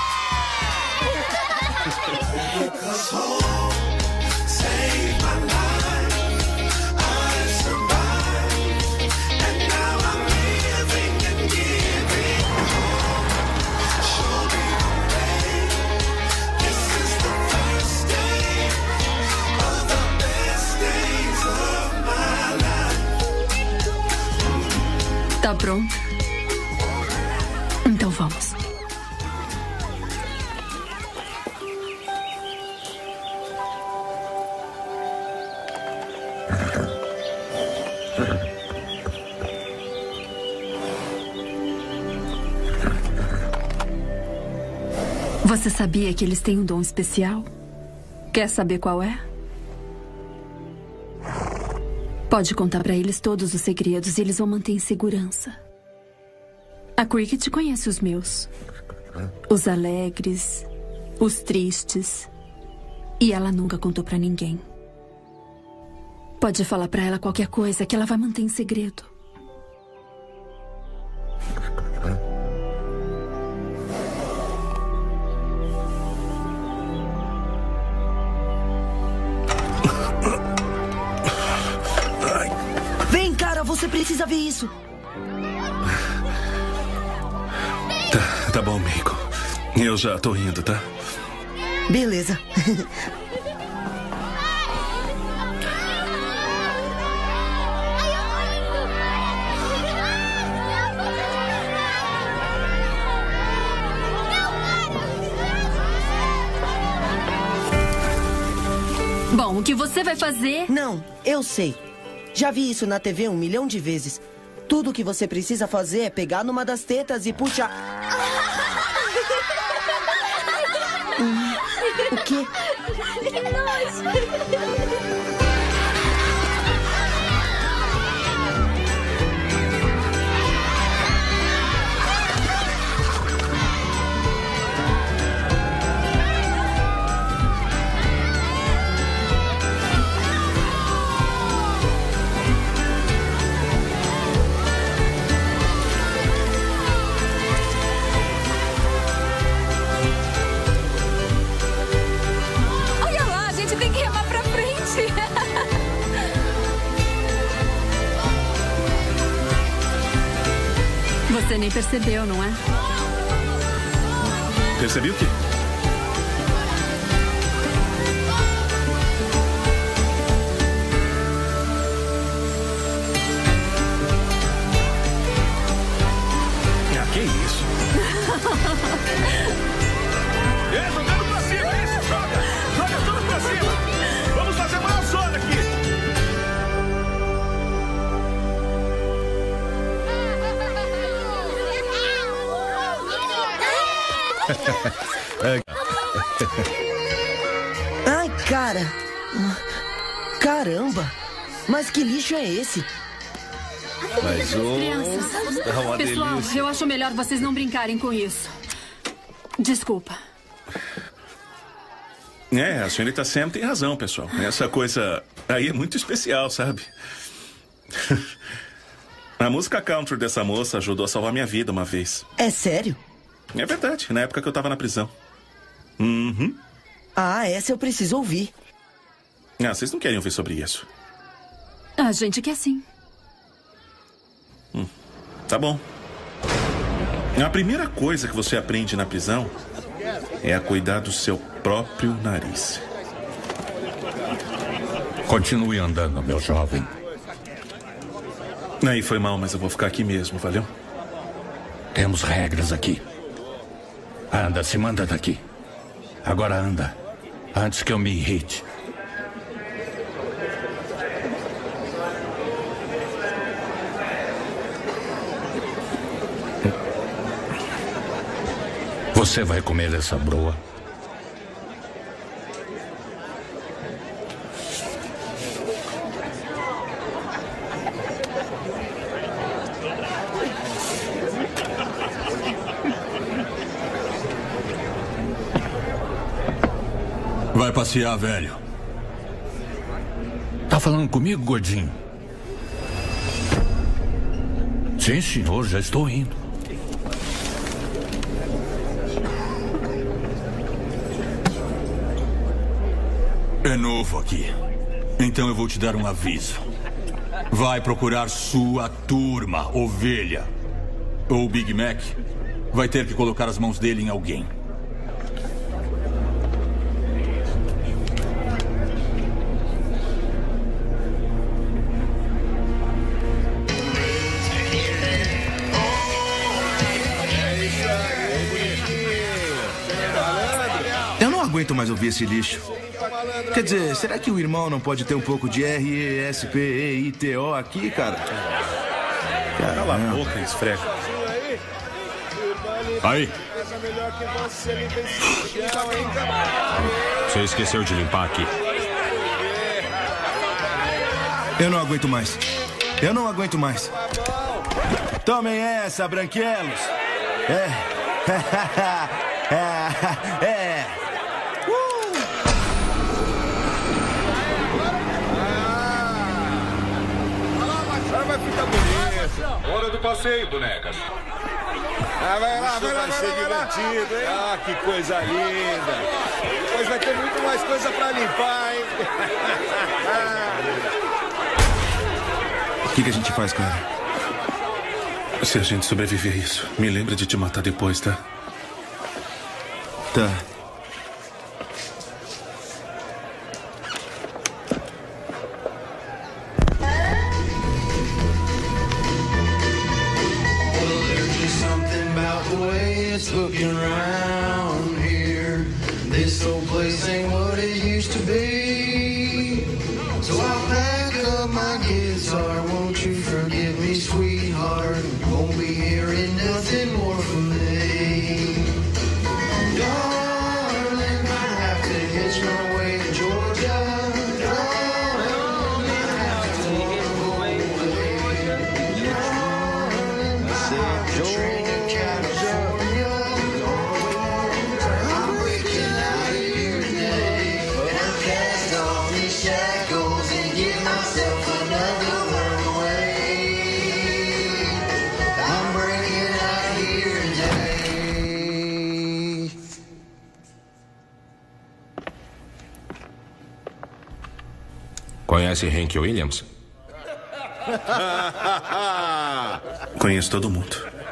Speaker 13: Because home saved my life. I survived. And now I'm living and giving home. Show me the way. This is the first day of the best days of my life.
Speaker 1: Tá pronto? Então vamos. Você sabia que eles têm um dom especial? Quer saber qual é? Pode contar pra eles todos os segredos e eles vão manter em segurança. A Cricket conhece os meus. Os alegres, os tristes. E ela nunca contou pra ninguém. Pode falar pra ela qualquer coisa que ela vai manter em segredo.
Speaker 3: Vem, cara, você precisa ver isso.
Speaker 4: Tá bom, Macon. Eu já tô indo, tá?
Speaker 3: Beleza.
Speaker 1: o que você vai fazer...
Speaker 3: Não, eu sei. Já vi isso na TV 1 milhão de vezes. Tudo o que você precisa fazer é pegar numa das tetas e puxar... O quê?
Speaker 7: Que nojo!
Speaker 12: Olha lá, a gente tem que remar pra frente.
Speaker 1: Você nem percebeu, não é?
Speaker 4: Percebi o quê? Ah, que isso? Jogando pra cima, isso, joga! Joga tudo pra cima! Vamos fazer uma zona aqui!
Speaker 3: Ai, cara. Caramba. Mas que lixo é esse?
Speaker 18: Mas
Speaker 1: Crianças,
Speaker 18: é uma
Speaker 1: pessoal,
Speaker 18: delícia.
Speaker 1: eu acho melhor vocês não brincarem com isso. Desculpa.
Speaker 4: É, a senhorita Sam tem razão, pessoal. Essa coisa aí é muito especial, sabe? A música country dessa moça ajudou a salvar minha vida uma vez.
Speaker 3: É sério?
Speaker 4: É verdade, na época que eu tava na prisão. Uhum.
Speaker 3: Ah, essa eu preciso ouvir.
Speaker 4: Ah, vocês não querem ouvir sobre isso.
Speaker 1: A gente quer sim.
Speaker 4: Tá bom. A primeira coisa que você aprende na prisão é a cuidar do seu próprio nariz.
Speaker 15: Continue andando, meu jovem.
Speaker 4: Aí foi mal, mas eu vou ficar aqui mesmo, valeu?
Speaker 15: Temos regras aqui. Anda, se manda daqui. Agora anda, antes que eu me irrite. Você vai comer essa broa? Vai passear, velho. Tá falando comigo, gordinho? Sim, senhor, já estou indo. É novo aqui. Então eu vou te dar um aviso. Vai procurar sua turma, ovelha. Ou o Big Mac vai ter que colocar as mãos dele em alguém.
Speaker 20: Eu não aguento mais ouvir esse lixo. Quer dizer, será que o irmão não pode ter um pouco de R-E-S-P-E-I-T-O aqui, cara?
Speaker 4: Cala a boca, esfrega.
Speaker 15: Aí. Você esqueceu de limpar aqui.
Speaker 20: Eu não aguento mais. Eu não aguento mais. Tomem essa, branquelos.
Speaker 18: Agora vai ficar bonito. Hora do passeio, bonecas.
Speaker 21: Ah, vai lá, vai lá,
Speaker 18: vai ser divertido, hein?
Speaker 21: Ah, que coisa linda. Depois vai ter muito mais coisa pra limpar, hein?
Speaker 20: O que a gente faz, cara?
Speaker 4: Se a gente sobreviver a isso, me lembra de te matar depois, tá?
Speaker 20: Tá.
Speaker 19: Looking around here, this old place ain't what it used to be.
Speaker 2: Conhece Hank Williams?
Speaker 4: Conheço todo mundo.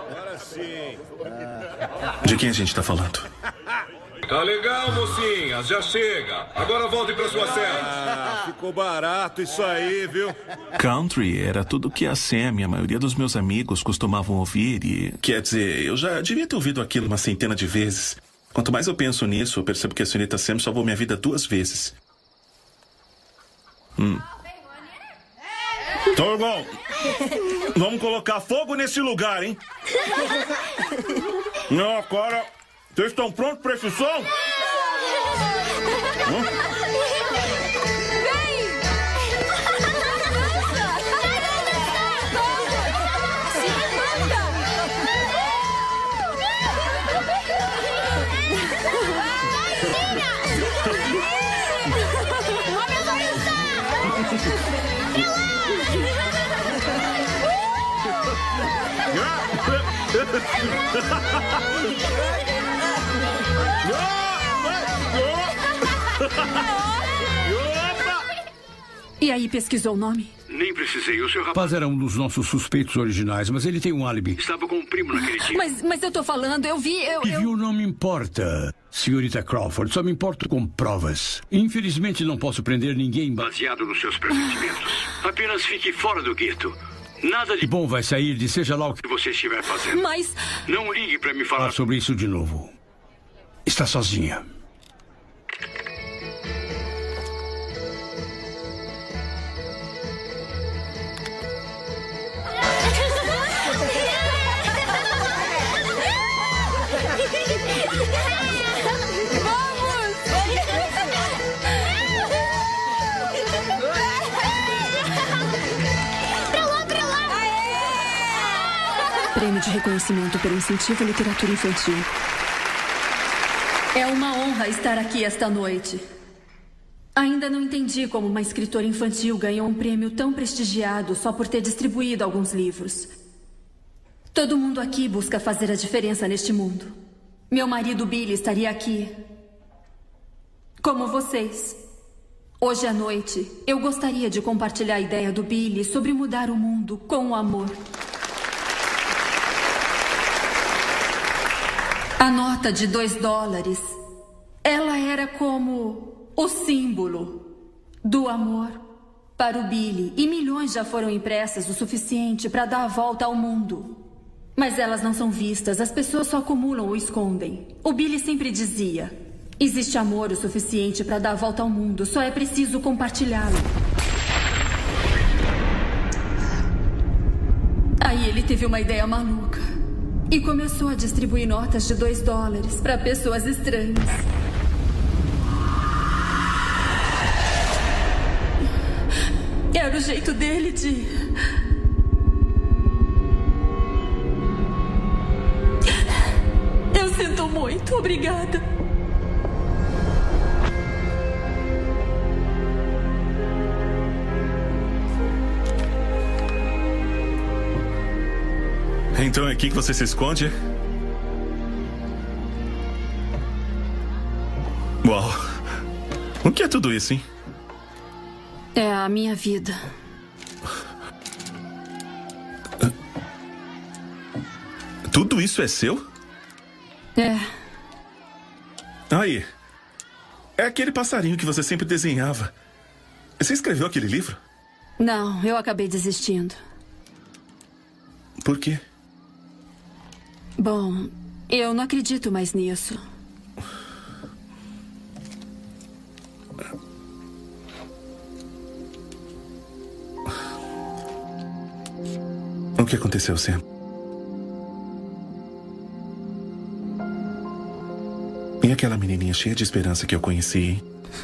Speaker 4: De quem a gente tá falando?
Speaker 18: Tá legal, mocinhas, já chega. Agora voltem pra sua cela.
Speaker 21: Ficou barato isso aí, viu?
Speaker 4: Country era tudo que a Sam e a maioria dos meus amigos costumavam ouvir e... Quer dizer, eu já devia ter ouvido aquilo uma centena de vezes. Quanto mais eu penso nisso, eu percebo que a senhorita Sam salvou minha vida 2 vezes. Então, irmão, vamos colocar fogo nesse lugar, hein? Não, cara, vocês estão prontos para esse som?
Speaker 1: E aí, pesquisou o nome?
Speaker 16: Nem precisei. O seu rapaz era um dos nossos suspeitos originais, mas ele tem um álibi. Estava com um primo naquele dia.
Speaker 1: Mas eu tô falando, eu vi...
Speaker 16: E viu não me importa, senhorita Crawford. Só me importo com provas. Infelizmente não posso prender ninguém baseado nos seus pressentimentos. Apenas fique fora do gueto. Nada de bom vai sair de seja lá o que você estiver fazendo.
Speaker 1: Mas...
Speaker 16: Não ligue para me falar sobre isso de novo. Está sozinha.
Speaker 1: Prêmio de reconhecimento pelo incentivo à literatura infantil. É uma honra estar aqui esta noite. Ainda não entendi como uma escritora infantil ganhou um prêmio tão prestigiado só por ter distribuído alguns livros. Todo mundo aqui busca fazer a diferença neste mundo. Meu marido Billy estaria aqui. Como vocês. Hoje à noite, eu gostaria de compartilhar a ideia do Billy sobre mudar o mundo com o amor. A nota de $2, ela era como o símbolo do amor para o Billy. E milhões já foram impressas o suficiente para dar a volta ao mundo. Mas elas não são vistas, as pessoas só acumulam ou escondem. O Billy sempre dizia: existe amor o suficiente para dar a volta ao mundo, só é preciso compartilhá-lo. Aí ele teve uma ideia maluca e começou a distribuir notas de $2 para pessoas estranhas. Era o jeito dele de... Eu sinto muito, obrigada.
Speaker 4: Então é aqui que você se esconde? Uau! O que é tudo isso, hein?
Speaker 1: É a minha vida.
Speaker 4: Tudo isso é seu?
Speaker 1: É.
Speaker 4: Aí. É aquele passarinho que você sempre desenhava. Você escreveu aquele livro?
Speaker 1: Não, eu acabei desistindo.
Speaker 4: Por quê?
Speaker 1: Bom, eu não acredito mais nisso.
Speaker 4: O que aconteceu, Sam? E aquela menininha cheia de esperança que eu conheci, hein?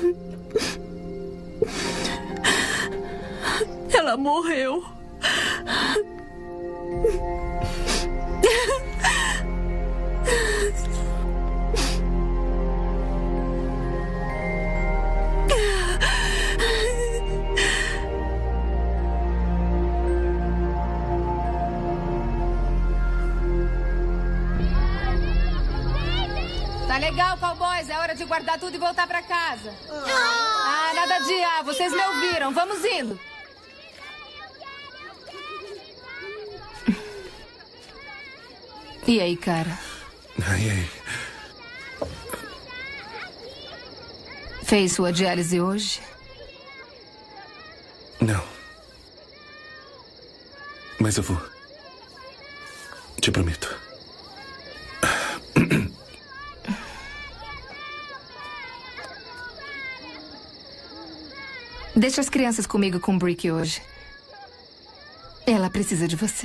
Speaker 1: Ela morreu.
Speaker 12: Tá legal, cowboys. É hora de guardar tudo e voltar pra casa. Ah, nada Nada de vocês me ouviram. Vamos indo. E aí, cara?
Speaker 2: Ai.
Speaker 12: Fez sua diálise hoje?
Speaker 2: Não. Mas eu vou. Te prometo.
Speaker 12: Deixa as crianças comigo com Brick hoje. Ela precisa de você.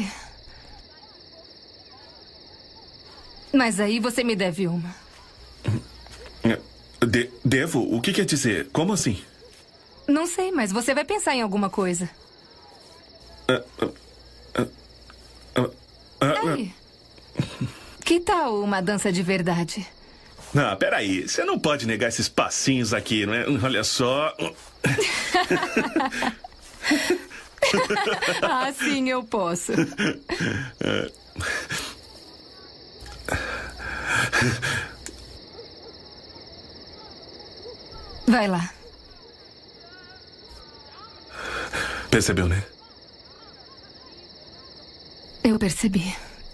Speaker 12: Mas aí você me deve uma.
Speaker 4: Devo? O que quer dizer? Como assim?
Speaker 12: Não sei, mas você vai pensar em alguma coisa. Ei, que tal uma dança de verdade?
Speaker 4: Não, peraí. Você não pode negar esses passinhos aqui, não é? Olha só.
Speaker 12: Ah, sim, eu posso. Vai lá.
Speaker 2: Percebeu, né?
Speaker 12: Eu percebi.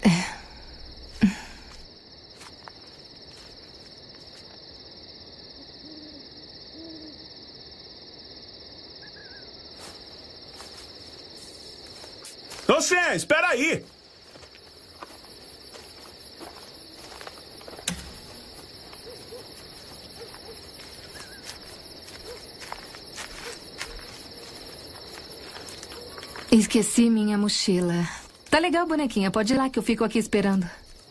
Speaker 4: Ô, Sam, espera aí!
Speaker 12: Esqueci minha mochila. Tá legal, bonequinha. Pode ir lá que eu fico aqui esperando.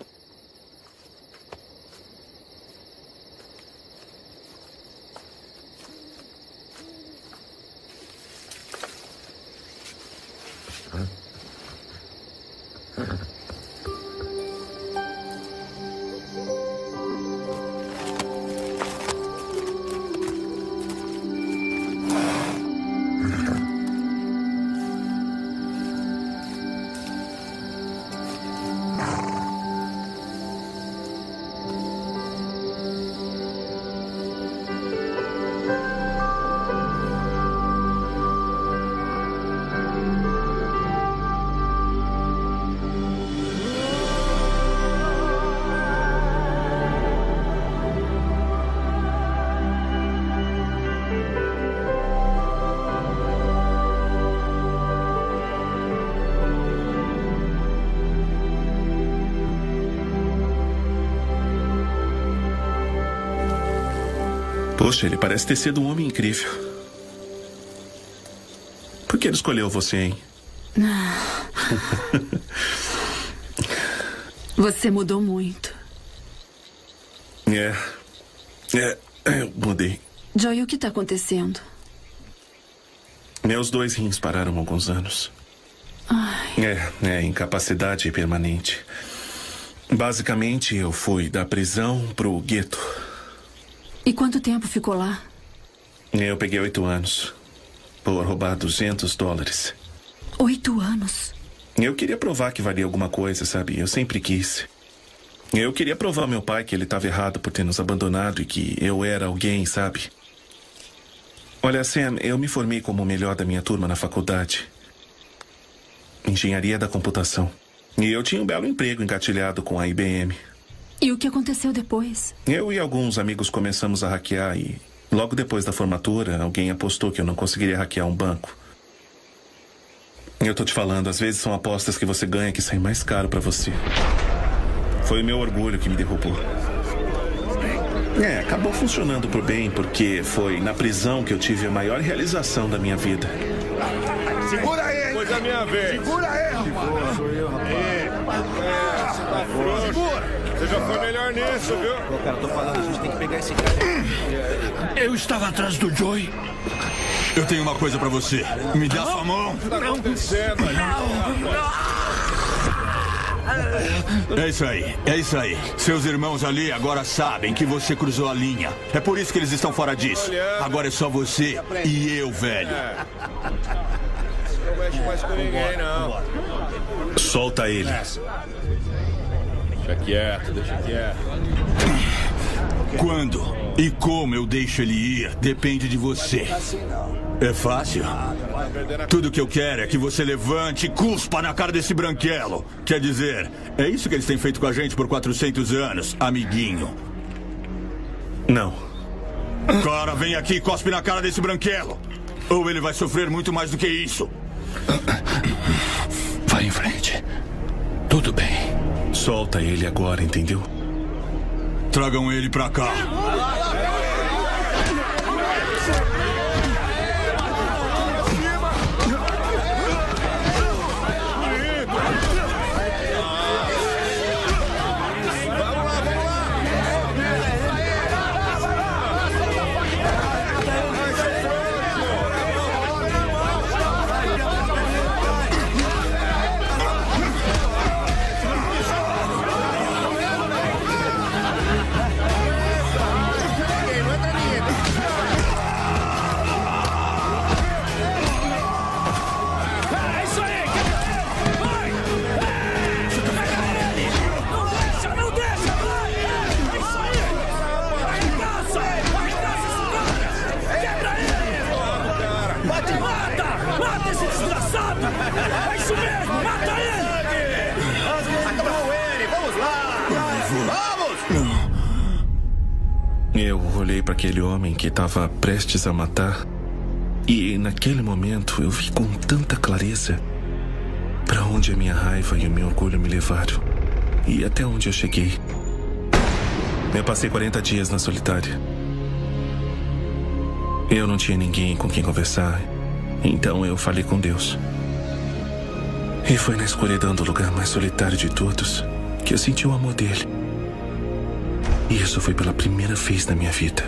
Speaker 4: Poxa, ele parece ter sido um homem incrível. Por que ele escolheu você, hein?
Speaker 1: Você mudou muito.
Speaker 4: Eu mudei.
Speaker 1: Joy, o que está acontecendo?
Speaker 4: Meus 2 rins pararam há alguns anos. Incapacidade permanente. Basicamente, eu fui da prisão pro gueto.
Speaker 1: E quanto tempo ficou lá?
Speaker 4: Eu peguei 8 anos. Por roubar $200.
Speaker 1: 8 anos?
Speaker 4: Eu queria provar que valia alguma coisa, sabe? Eu sempre quis. Eu queria provar ao meu pai que ele estava errado por ter nos abandonado e que eu era alguém, sabe? Olha, Sam, eu me formei como o melhor da minha turma na faculdade. Engenharia da computação. E eu tinha um belo emprego engatilhado com a IBM.
Speaker 1: E o que aconteceu depois?
Speaker 4: Eu e alguns amigos começamos a hackear e, logo depois da formatura, alguém apostou que eu não conseguiria hackear um banco. Eu tô te falando, às vezes são apostas que você ganha que saem mais caro pra você. Foi o meu orgulho que me derrubou. Acabou funcionando por bem, porque foi na prisão que eu tive a maior realização da minha vida.
Speaker 21: Segura aí! Pois é a minha vez. Segura ele! Sou eu, rapaz. Você tá frouxo. Segura! Você já foi melhor nisso, viu?
Speaker 20: Pô, cara, tô falando, a gente tem que pegar esse cara.
Speaker 16: Eu estava atrás do Joey.
Speaker 15: Eu tenho uma coisa pra você. Me dá sua mão.
Speaker 21: O que tá acontecendo aí?
Speaker 15: É isso aí. Seus irmãos ali agora sabem que você cruzou a linha. É por isso que eles estão fora disso. Agora é só você e eu, velho.
Speaker 21: Não mexe mais com ninguém, não.
Speaker 4: Solta ele.
Speaker 21: Deixa quieto.
Speaker 15: Quando E como eu deixo ele ir depende de você. É fácil. Tudo que eu quero é que você levante e cuspa na cara desse branquelo. Quer dizer, é isso que eles têm feito com a gente por 400 anos, amiguinho.
Speaker 4: Não.
Speaker 15: Cara, vem aqui e cospe na cara desse branquelo. Ou ele vai sofrer muito mais do que isso.
Speaker 2: Vai em frente. Tudo bem.
Speaker 4: Solta ele agora, entendeu?
Speaker 15: Tragam ele pra cá.
Speaker 13: É isso mesmo! Mata ele! Acabou ele! Vamos lá! Vamos!
Speaker 4: Eu olhei para aquele homem que estava prestes a matar. E naquele momento eu vi com tanta clareza para onde a minha raiva e o meu orgulho me levaram. E até onde eu cheguei. Eu passei 40 dias na solitária. Eu não tinha ninguém com quem conversar. Então eu falei com Deus. E foi na escuridão do lugar mais solitário de todos que eu senti o amor dele. E isso foi pela primeira vez na minha vida.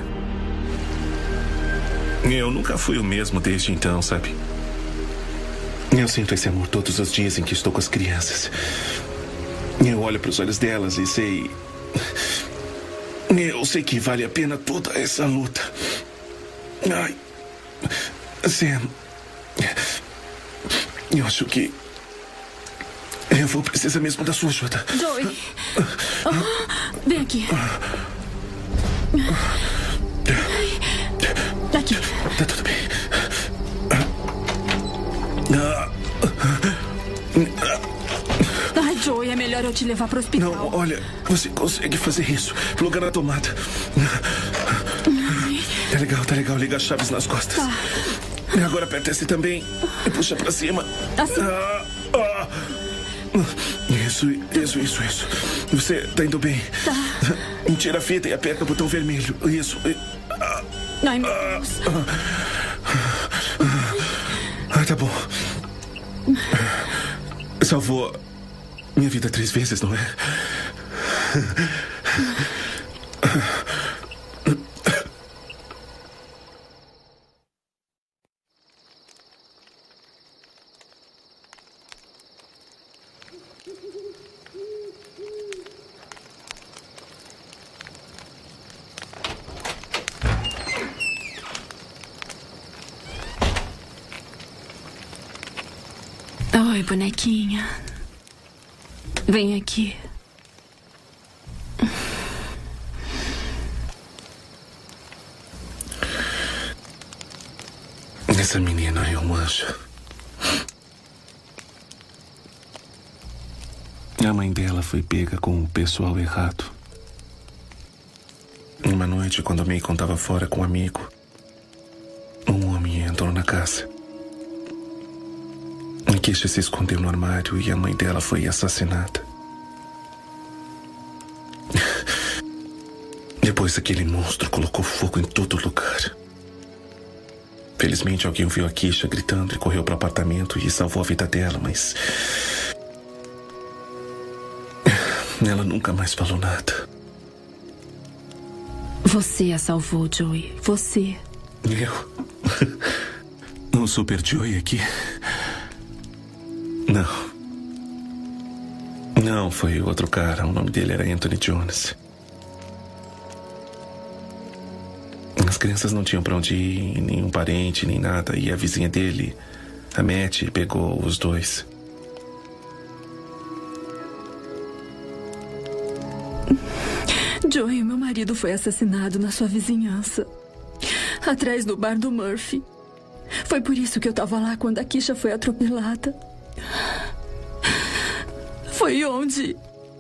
Speaker 4: Eu nunca fui o mesmo desde então, sabe? Eu sinto esse amor todos os dias em que estou com as crianças. Eu olho para os olhos delas e sei... Eu sei que vale a pena toda essa luta. Ai... Sam... Eu acho que... Eu vou precisar mesmo da sua ajuda.
Speaker 1: Joey... vem aqui. Aqui.
Speaker 4: Tá tudo bem.
Speaker 1: Ai, Joey, é melhor eu te levar pro hospital.
Speaker 4: Não, olha, você consegue fazer isso. Pluga na tomada. Tá legal. Liga as chaves nas costas.
Speaker 1: Tá.
Speaker 4: Agora aperta esse também e puxa pra cima.
Speaker 1: Assim.
Speaker 4: Isso. Você tá indo bem.
Speaker 1: Tá.
Speaker 4: Tira a fita e aperta o botão vermelho. Isso.
Speaker 1: Ai, meu Deus.
Speaker 4: Tá bom. Salvou minha vida 3 vezes, não é?
Speaker 1: Oi, bonequinha. Vem aqui.
Speaker 4: Essa menina é um anjo. A mãe dela foi pega com o pessoal errado. Uma noite, quando a Macon estava fora com um amigo, um homem entrou na casa. Keisha se escondeu no armário e a mãe dela foi assassinada. Depois aquele monstro colocou fogo em todo lugar. Felizmente alguém ouviu a Keisha gritando e correu para o apartamento e salvou a vida dela, mas... ela nunca mais falou nada.
Speaker 1: Você a salvou, Joey. Você.
Speaker 4: Eu? O Super Joey aqui? Não, foi outro cara. O nome dele era Anthony Jones. As crianças não tinham pra onde ir, nenhum parente, nem nada. E a vizinha dele, a Matt, pegou os dois.
Speaker 1: Joey, meu marido foi assassinado na sua vizinhança, atrás do bar do Murphy. Foi por isso que eu estava lá quando a Keisha foi atropelada. Foi onde...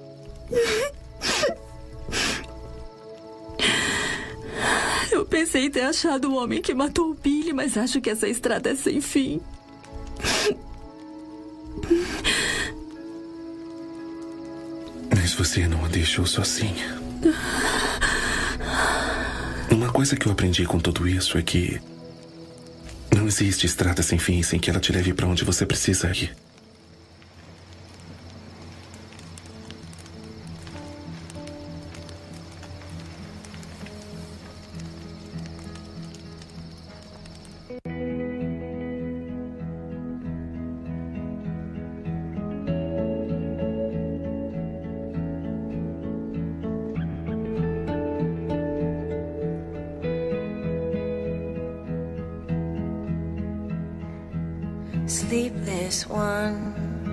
Speaker 1: Eu pensei em ter achado o homem que matou o Billy, mas acho que essa estrada é sem fim.
Speaker 2: Mas você não a deixou sozinha. Uma coisa que eu aprendi com tudo isso é que não existe estrada sem fim sem que ela te leve para onde você precisa ir.
Speaker 5: Sleepless one,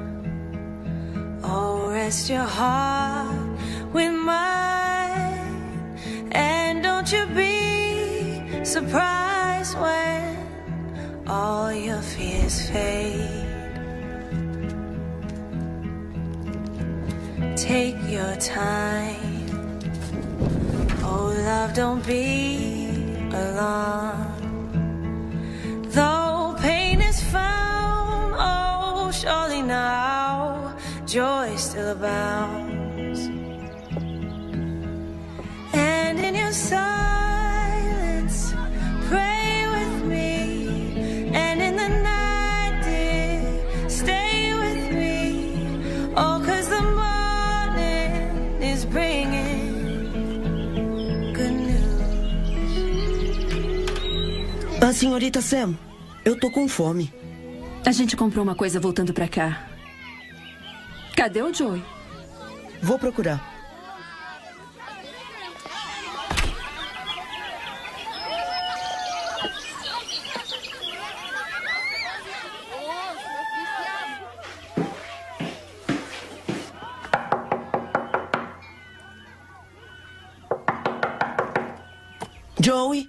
Speaker 5: oh, rest your heart with mine, and don't you be surprised when all your fears fade. Take your time, oh love, don't be alarmed, though pain is found, oh surely now joy still abounds, and in your silence pray with me, and in the night dear stay with me, oh 'cause the morning is bringing good news.
Speaker 3: Ah, senhorita Sam, eu tô com fome.
Speaker 1: A gente comprou uma coisa voltando pra cá. Cadê o Joey?
Speaker 3: Vou procurar. Joey?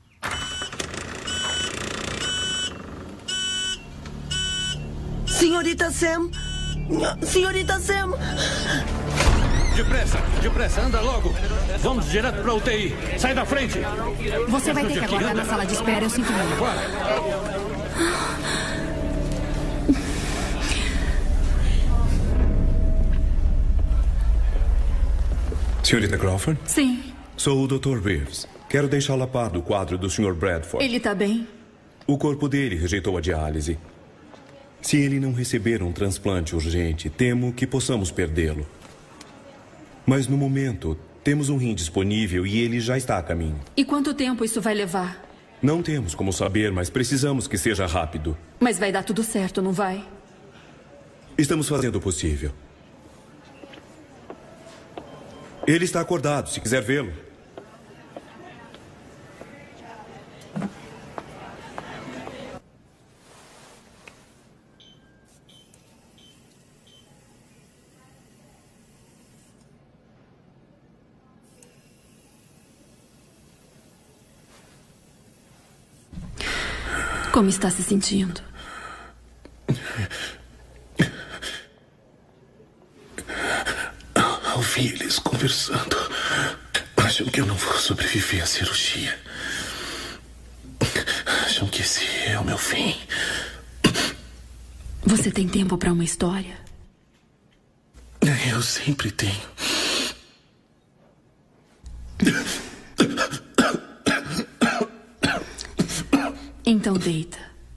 Speaker 3: Senhorita Sam! Senhorita Sam!
Speaker 17: Depressa, anda logo. Vamos direto pra UTI. Sai da frente.
Speaker 12: Você vai ter que aguardar na sala de espera, eu sinto muito.
Speaker 22: Senhorita Crawford?
Speaker 1: Sim.
Speaker 22: Sou o Dr. Reeves. Quero deixá-la a par do quadro do Sr. Bradford.
Speaker 1: Ele tá bem?
Speaker 22: O corpo dele rejeitou a diálise. Se ele não receber um transplante urgente, temo que possamos perdê-lo. Mas no momento, temos um rim disponível e ele já está a caminho.
Speaker 1: E quanto tempo isso vai levar?
Speaker 22: Não temos como saber, mas precisamos que seja rápido.
Speaker 1: Mas vai dar tudo certo, não vai?
Speaker 22: Estamos fazendo o possível. Ele está acordado, se quiser vê-lo.
Speaker 1: Como está se sentindo?
Speaker 2: Ouvi eles conversando. Acham que eu não vou sobreviver à cirurgia. Acham que esse é o meu fim.
Speaker 1: Você tem tempo para uma história?
Speaker 2: Eu sempre tenho.
Speaker 1: Então deita.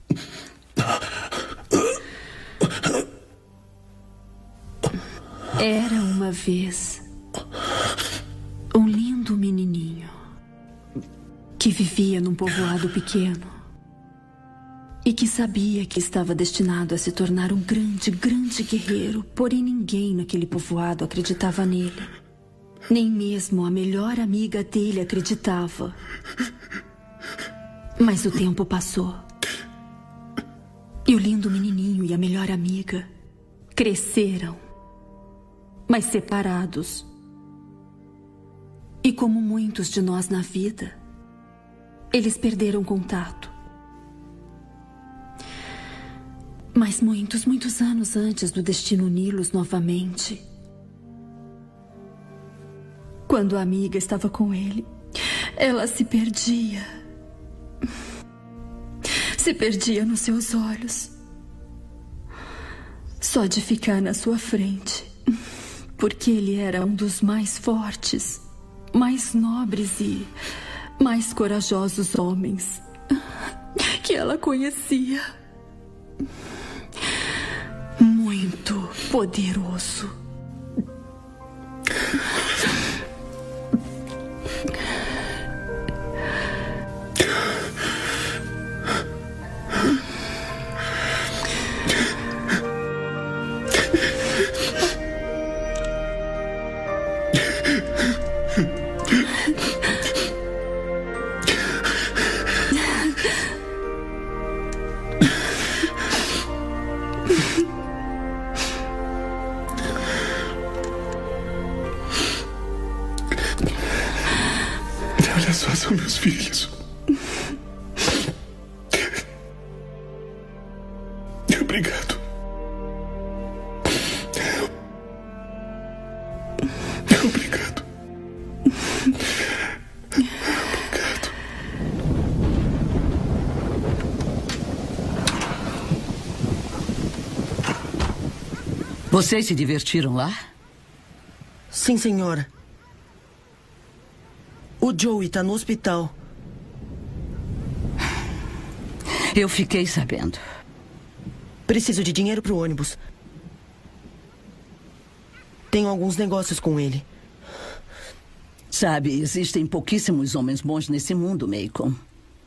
Speaker 1: Era uma vez um lindo menininho que vivia num povoado pequeno e que sabia que estava destinado a se tornar um grande, grande guerreiro, porém ninguém naquele povoado acreditava nele. Nem mesmo a melhor amiga dele acreditava. Mas o tempo passou. E o lindo menininho e a melhor amiga cresceram, mas separados. E como muitos de nós na vida, eles perderam contato. Mas muitos anos antes do destino uni-los novamente, quando a amiga estava com ele, ela se perdia. Se perdia nos seus olhos. Só de ficar na sua frente. Porque ele era um dos mais fortes, mais nobres e mais corajosos homens que ela conhecia. Muito poderoso.
Speaker 2: Olha só, são meus filhos. Obrigado. Obrigado.
Speaker 11: Vocês se divertiram lá?
Speaker 3: Sim, senhora. O Joey tá no hospital.
Speaker 11: Eu fiquei sabendo.
Speaker 3: Preciso de dinheiro pro ônibus. Tenho alguns negócios com ele.
Speaker 11: Sabe, existem pouquíssimos homens bons nesse mundo, Macon.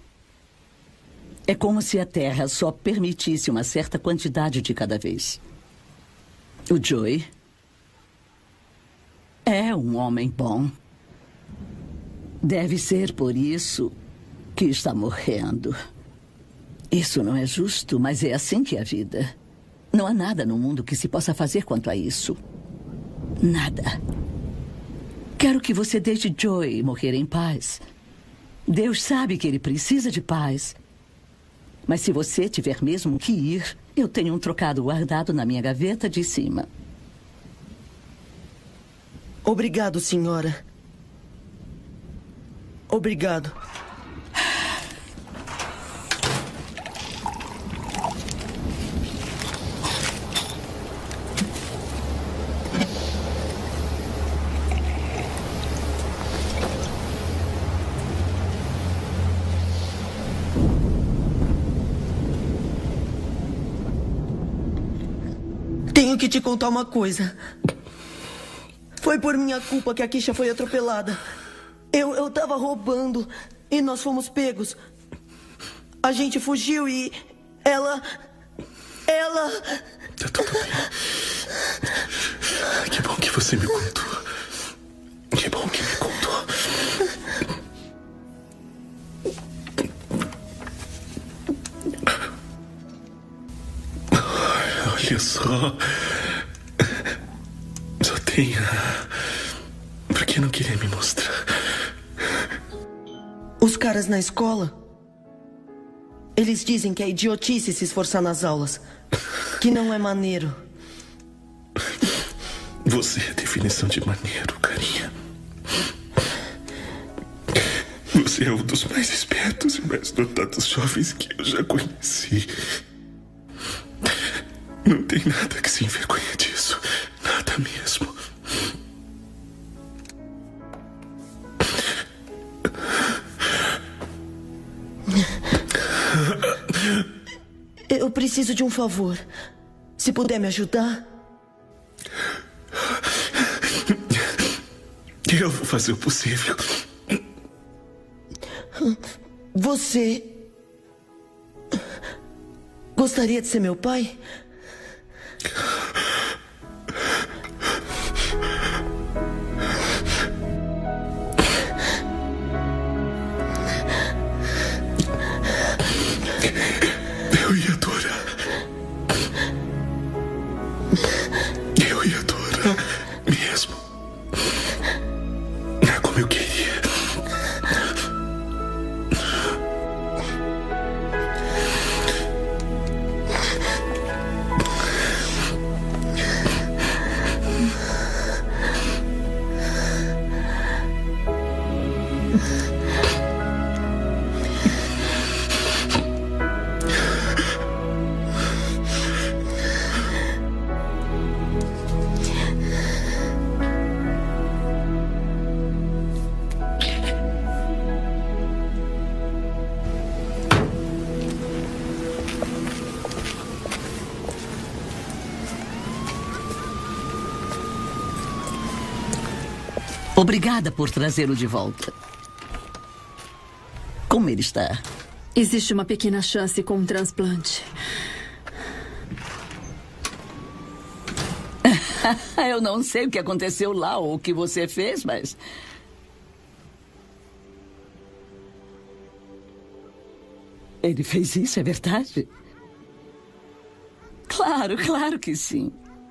Speaker 11: É como se a Terra só permitisse uma certa quantidade de cada vez. O Joey é um homem bom. Deve ser por isso que está morrendo. Isso não é justo, mas é assim que é a vida. Não há nada no mundo que se possa fazer quanto a isso. Nada. Quero que você deixe Joey morrer em paz. Deus sabe que ele precisa de paz. Mas se você tiver mesmo que ir, eu tenho um trocado guardado na minha gaveta de cima.
Speaker 3: Obrigado, senhora. Obrigado. Tenho que te contar uma coisa. Foi por minha culpa que a Keisha foi atropelada. Eu tava roubando e nós fomos pegos. A gente fugiu e ela...
Speaker 2: Tá tudo bem. Que bom que você me contou. Que bom que me contou. Olha só. Só tem Por que não queria me mostrar?
Speaker 3: Os caras na escola, eles dizem que é idiotice se esforçar nas aulas. Que não é maneiro.
Speaker 2: Você é a definição de maneiro, carinha. Você é um dos mais espertos e mais dotados jovens que eu já conheci. Não tem nada que se envergonhe disso. Nada mesmo.
Speaker 3: Eu preciso de um favor. Se puder me ajudar.
Speaker 2: Eu vou fazer o possível.
Speaker 3: Você gostaria de ser meu pai?
Speaker 2: Eu ia adorar. Eu ia adorar mesmo. Como eu queria.
Speaker 11: Obrigada por trazê-lo de volta. Como ele está?
Speaker 1: Existe uma pequena chance com um transplante.
Speaker 11: Eu não sei o que aconteceu lá ou o que você fez, mas... Ele fez isso, é verdade? Claro que sim.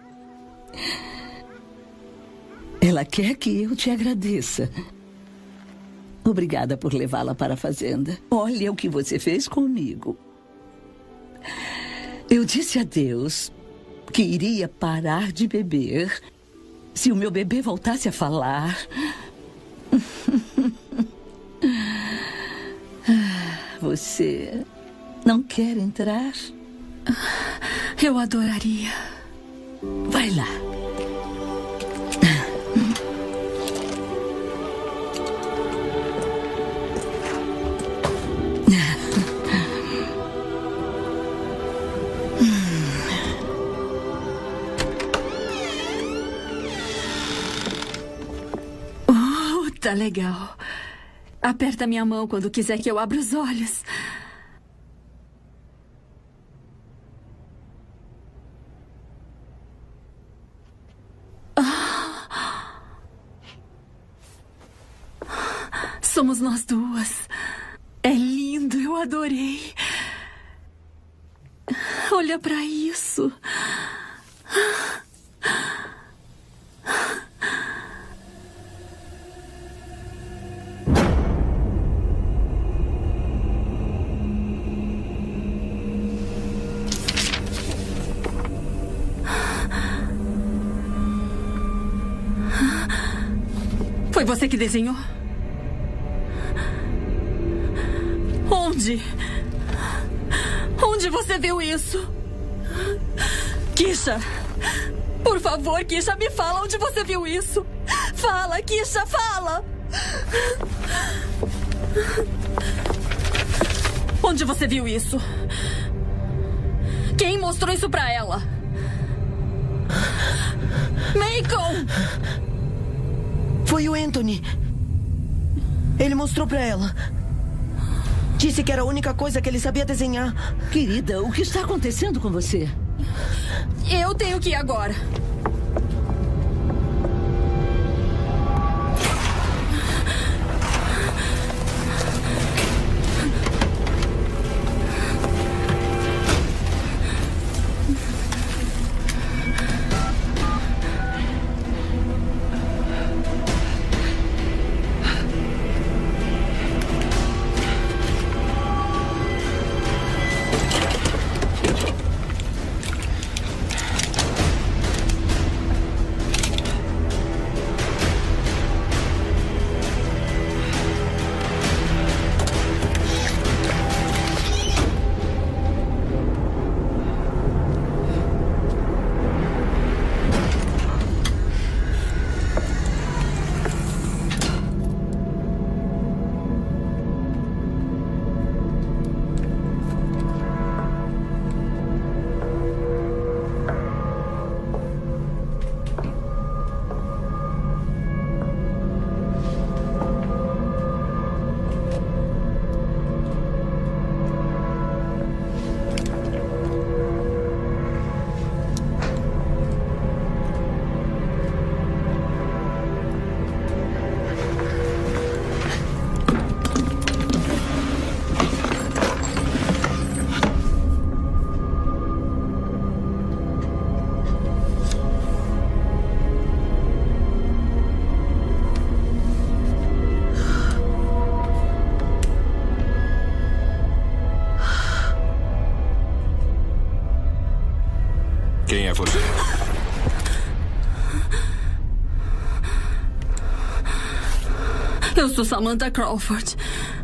Speaker 11: Ela quer que eu te agradeça. Obrigada por levá-la para a fazenda. Olha o que você fez comigo. Eu disse a Deus que iria parar de beber se o meu bebê voltasse a falar. Você não quer entrar?
Speaker 1: Eu adoraria.
Speaker 11: Vai lá.
Speaker 1: Tá legal. Aperta minha mão quando quiser que eu abra os olhos. Somos nós duas. É lindo, eu adorei. Olha pra isso. Foi você que desenhou? Onde? Onde você viu isso? Kisha! Por favor, Kisha, me fala onde você viu isso. Fala, Kisha, fala! Onde você viu isso? Quem mostrou isso pra ela? Macon!
Speaker 3: Foi o Anthony. Ele mostrou pra ela. Disse que era a única coisa que ele sabia desenhar.
Speaker 11: Querida, o que está acontecendo com você?
Speaker 1: Eu tenho que ir agora.
Speaker 21: Quem é você?
Speaker 1: Eu sou Samantha Crawford.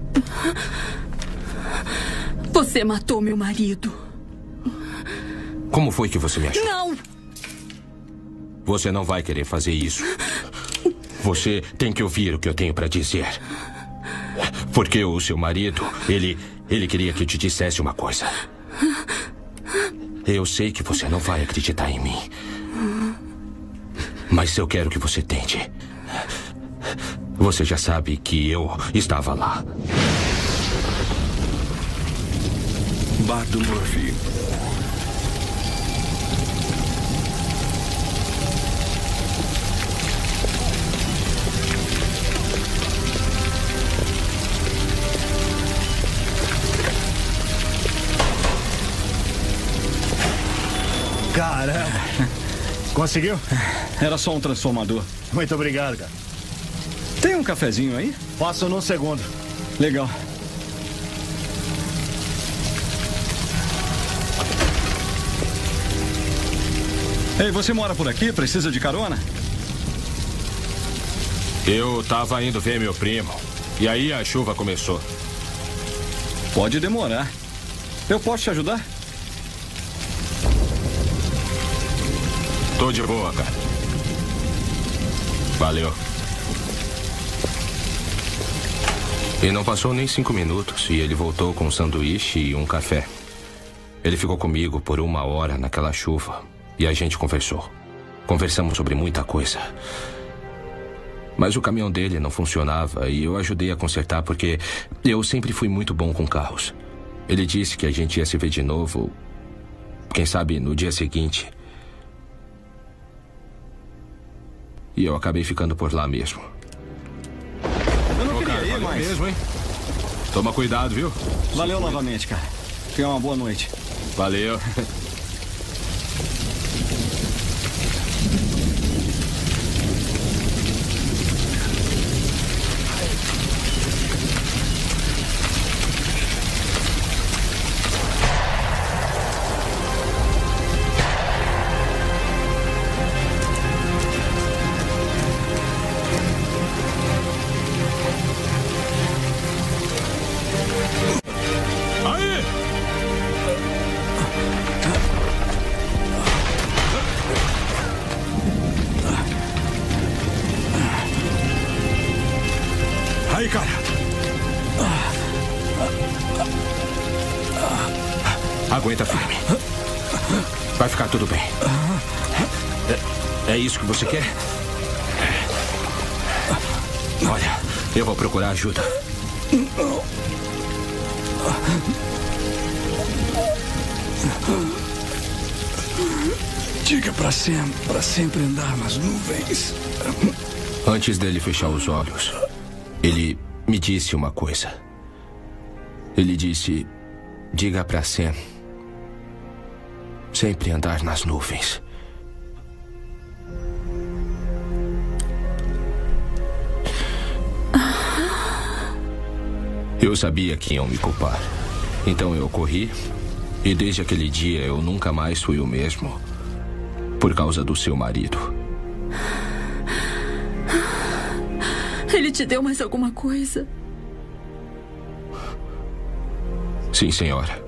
Speaker 1: Você matou meu marido.
Speaker 21: Como foi que você me achou?
Speaker 1: Não!
Speaker 21: Você não vai querer fazer isso. Você tem que ouvir o que eu tenho para dizer. Porque o seu marido, ele queria que eu te dissesse uma coisa. Eu sei que você não vai acreditar em mim. Mas eu quero que você tente. Você já sabe que eu estava lá.
Speaker 20: Bar do Murphy.
Speaker 17: Caramba! Conseguiu?
Speaker 10: Era só um transformador.
Speaker 17: Muito obrigado, cara.
Speaker 10: Tem um cafezinho aí?
Speaker 17: Faço num segundo.
Speaker 10: Legal. Ei, você mora por aqui? Precisa de carona?
Speaker 21: Eu tava indo ver meu primo. E aí a chuva começou.
Speaker 10: Pode demorar. Eu posso te ajudar?
Speaker 21: Tô de boa, cara. Valeu. E não passou nem 5 minutos e ele voltou com um sanduíche e um café. Ele ficou comigo por 1 hora naquela chuva e a gente conversou. Conversamos sobre muita coisa. Mas o caminhão dele não funcionava e eu ajudei a consertar porque eu sempre fui muito bom com carros. Ele disse que a gente ia se ver de novo, quem sabe no dia seguinte. E eu acabei ficando por lá mesmo.
Speaker 10: Eu não queria ir mais.
Speaker 21: Mesmo, hein? Toma cuidado, viu?
Speaker 10: Valeu novamente, cara. Tenha uma boa noite.
Speaker 21: Valeu.
Speaker 15: Aí, cara.
Speaker 21: Aguenta firme. Vai ficar tudo bem. É isso que você quer? Olha, eu vou procurar ajuda.
Speaker 15: Diga pra sempre andar nas nuvens.
Speaker 21: Antes dele fechar os olhos, ele me disse uma coisa. Ele disse: diga pra Sam sempre andar nas nuvens. Eu sabia que iam me culpar. Então eu corri. E desde aquele dia eu nunca mais fui o mesmo. Por causa do seu marido.
Speaker 1: Ele te deu mais alguma coisa?
Speaker 21: Sim, senhora.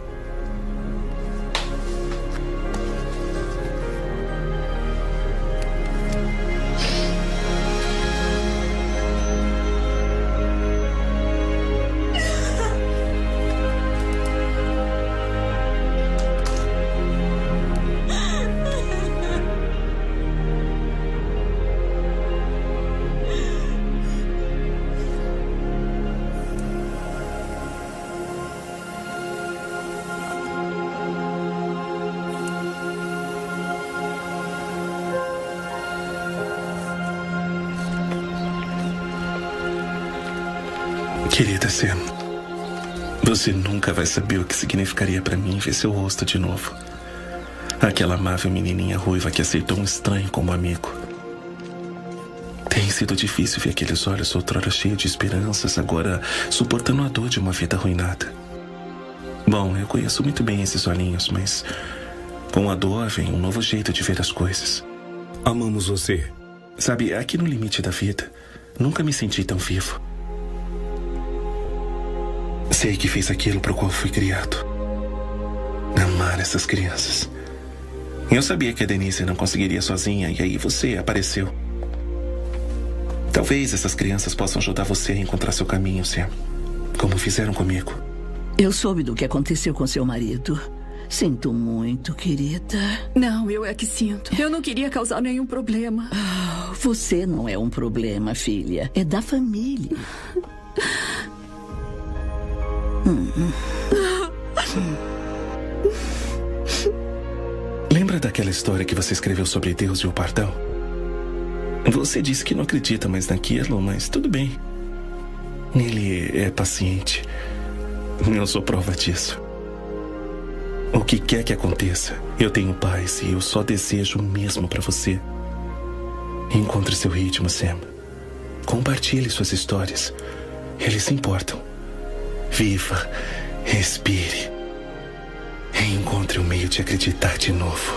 Speaker 2: Querida Sam, você nunca vai saber o que significaria pra mim ver seu rosto de novo. Aquela amável menininha ruiva que aceitou um estranho como amigo. Tem sido difícil ver aqueles olhos outrora cheios de esperanças, agora suportando a dor de uma vida arruinada. Bom, eu conheço muito bem esses olhinhos, mas com a dor vem um novo jeito de ver as coisas.
Speaker 22: Amamos você.
Speaker 2: Sabe, aqui no limite da vida, nunca me senti tão vivo. Sei que fiz aquilo para o qual fui criado. Amar essas crianças. Eu sabia que a Denise não conseguiria sozinha e aí você apareceu. Talvez essas crianças possam ajudar você a encontrar seu caminho, Sam. Como fizeram comigo.
Speaker 11: Eu soube do que aconteceu com seu marido. Sinto muito, querida.
Speaker 1: Não, eu é que sinto. Eu não queria causar nenhum problema.
Speaker 11: você não é um problema, filha. É da família.
Speaker 2: Lembra daquela história que você escreveu sobre Deus e o pardal? Você disse que não acredita mais naquilo, mas tudo bem. Ele é paciente. Eu sou prova disso. O que quer que aconteça, eu tenho paz e eu só desejo o mesmo para você. Encontre seu ritmo, Sam. Compartilhe suas histórias. Eles se importam. Viva, respire. E encontre um meio de acreditar de novo.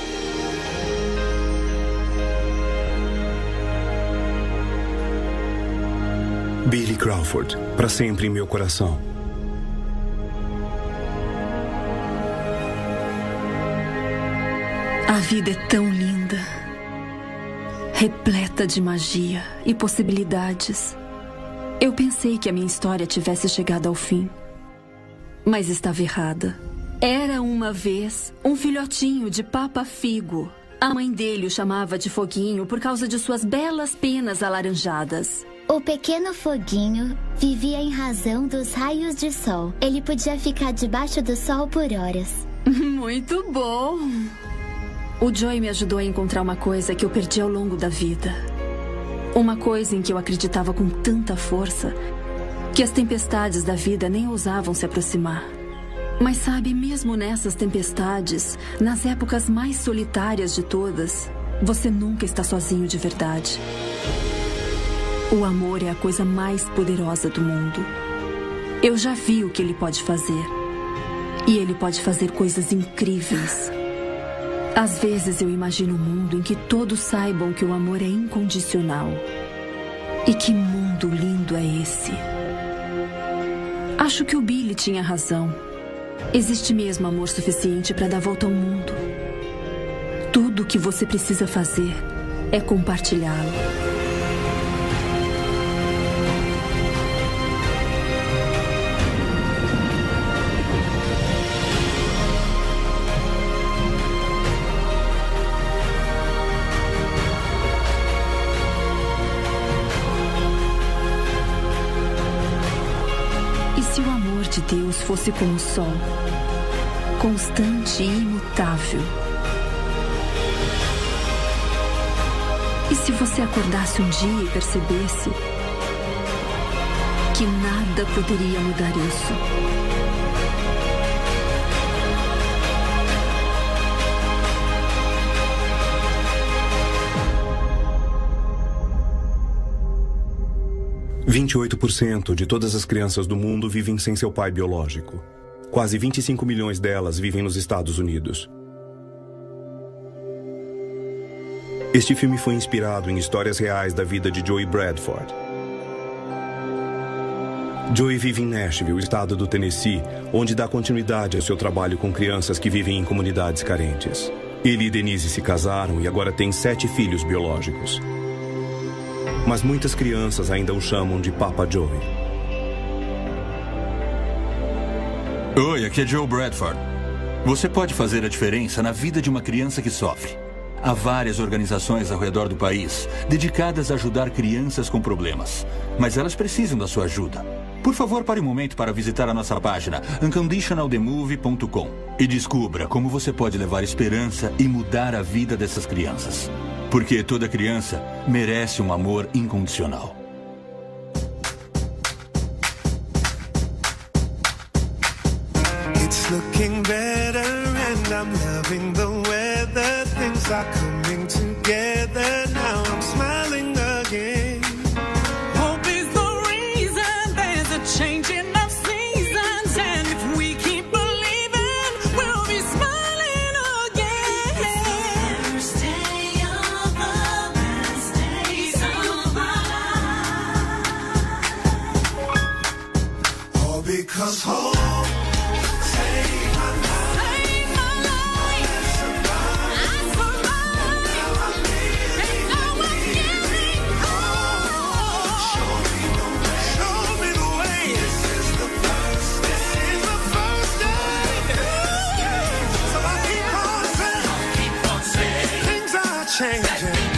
Speaker 22: Billy Crawford, para sempre em meu coração.
Speaker 1: A vida é tão linda, repleta de magia e possibilidades. Eu pensei que a minha história tivesse chegado ao fim, mas estava errada. Era uma vez um filhotinho de Papa Figo. A mãe dele o chamava de Foguinho por causa de suas belas penas alaranjadas.
Speaker 7: O pequeno Foguinho vivia em razão dos raios de sol. Ele podia ficar debaixo do sol por horas.
Speaker 1: Muito bom! O Joey me ajudou a encontrar uma coisa que eu perdi ao longo da vida. Uma coisa em que eu acreditava com tanta força que as tempestades da vida nem ousavam se aproximar. Mas sabe, mesmo nessas tempestades, nas épocas mais solitárias de todas, você nunca está sozinho de verdade. O amor é a coisa mais poderosa do mundo. Eu já vi o que ele pode fazer. E ele pode fazer coisas incríveis. Às vezes eu imagino um mundo em que todos saibam que o amor é incondicional. E que mundo lindo é esse? Acho que o Billy tinha razão. Existe mesmo amor suficiente para dar volta ao mundo. Tudo o que você precisa fazer é compartilhá-lo. Deus fosse como o sol, constante e imutável. E se você acordasse um dia e percebesse que nada poderia mudar isso?
Speaker 22: 28% de todas as crianças do mundo vivem sem seu pai biológico. Quase 25 milhões delas vivem nos Estados Unidos. Este filme foi inspirado em histórias reais da vida de Joey Bradford. Joey vive em Nashville, estado do Tennessee, onde dá continuidade ao seu trabalho com crianças que vivem em comunidades carentes. Ele e Denise se casaram e agora têm 7 filhos biológicos. Mas muitas crianças ainda o chamam de Papa Joey.
Speaker 15: Oi, aqui é Joe Bradford. Você pode fazer a diferença na vida de uma criança que sofre. Há várias organizações ao redor do país dedicadas a ajudar crianças com problemas. Mas elas precisam da sua ajuda. Por favor, pare um momento para visitar a nossa página unconditionalthemovie.com e descubra como você pode levar esperança e mudar a vida dessas crianças. Porque toda criança merece um amor incondicional.
Speaker 5: It's looking better and I'm loving the weather. Things are coming together. Now I'm smiling again. Hope is the reason there's a changing of seasons. And if we keep believing, we'll be smiling again. It's the first day of the last days of my life. All because hope. Changing.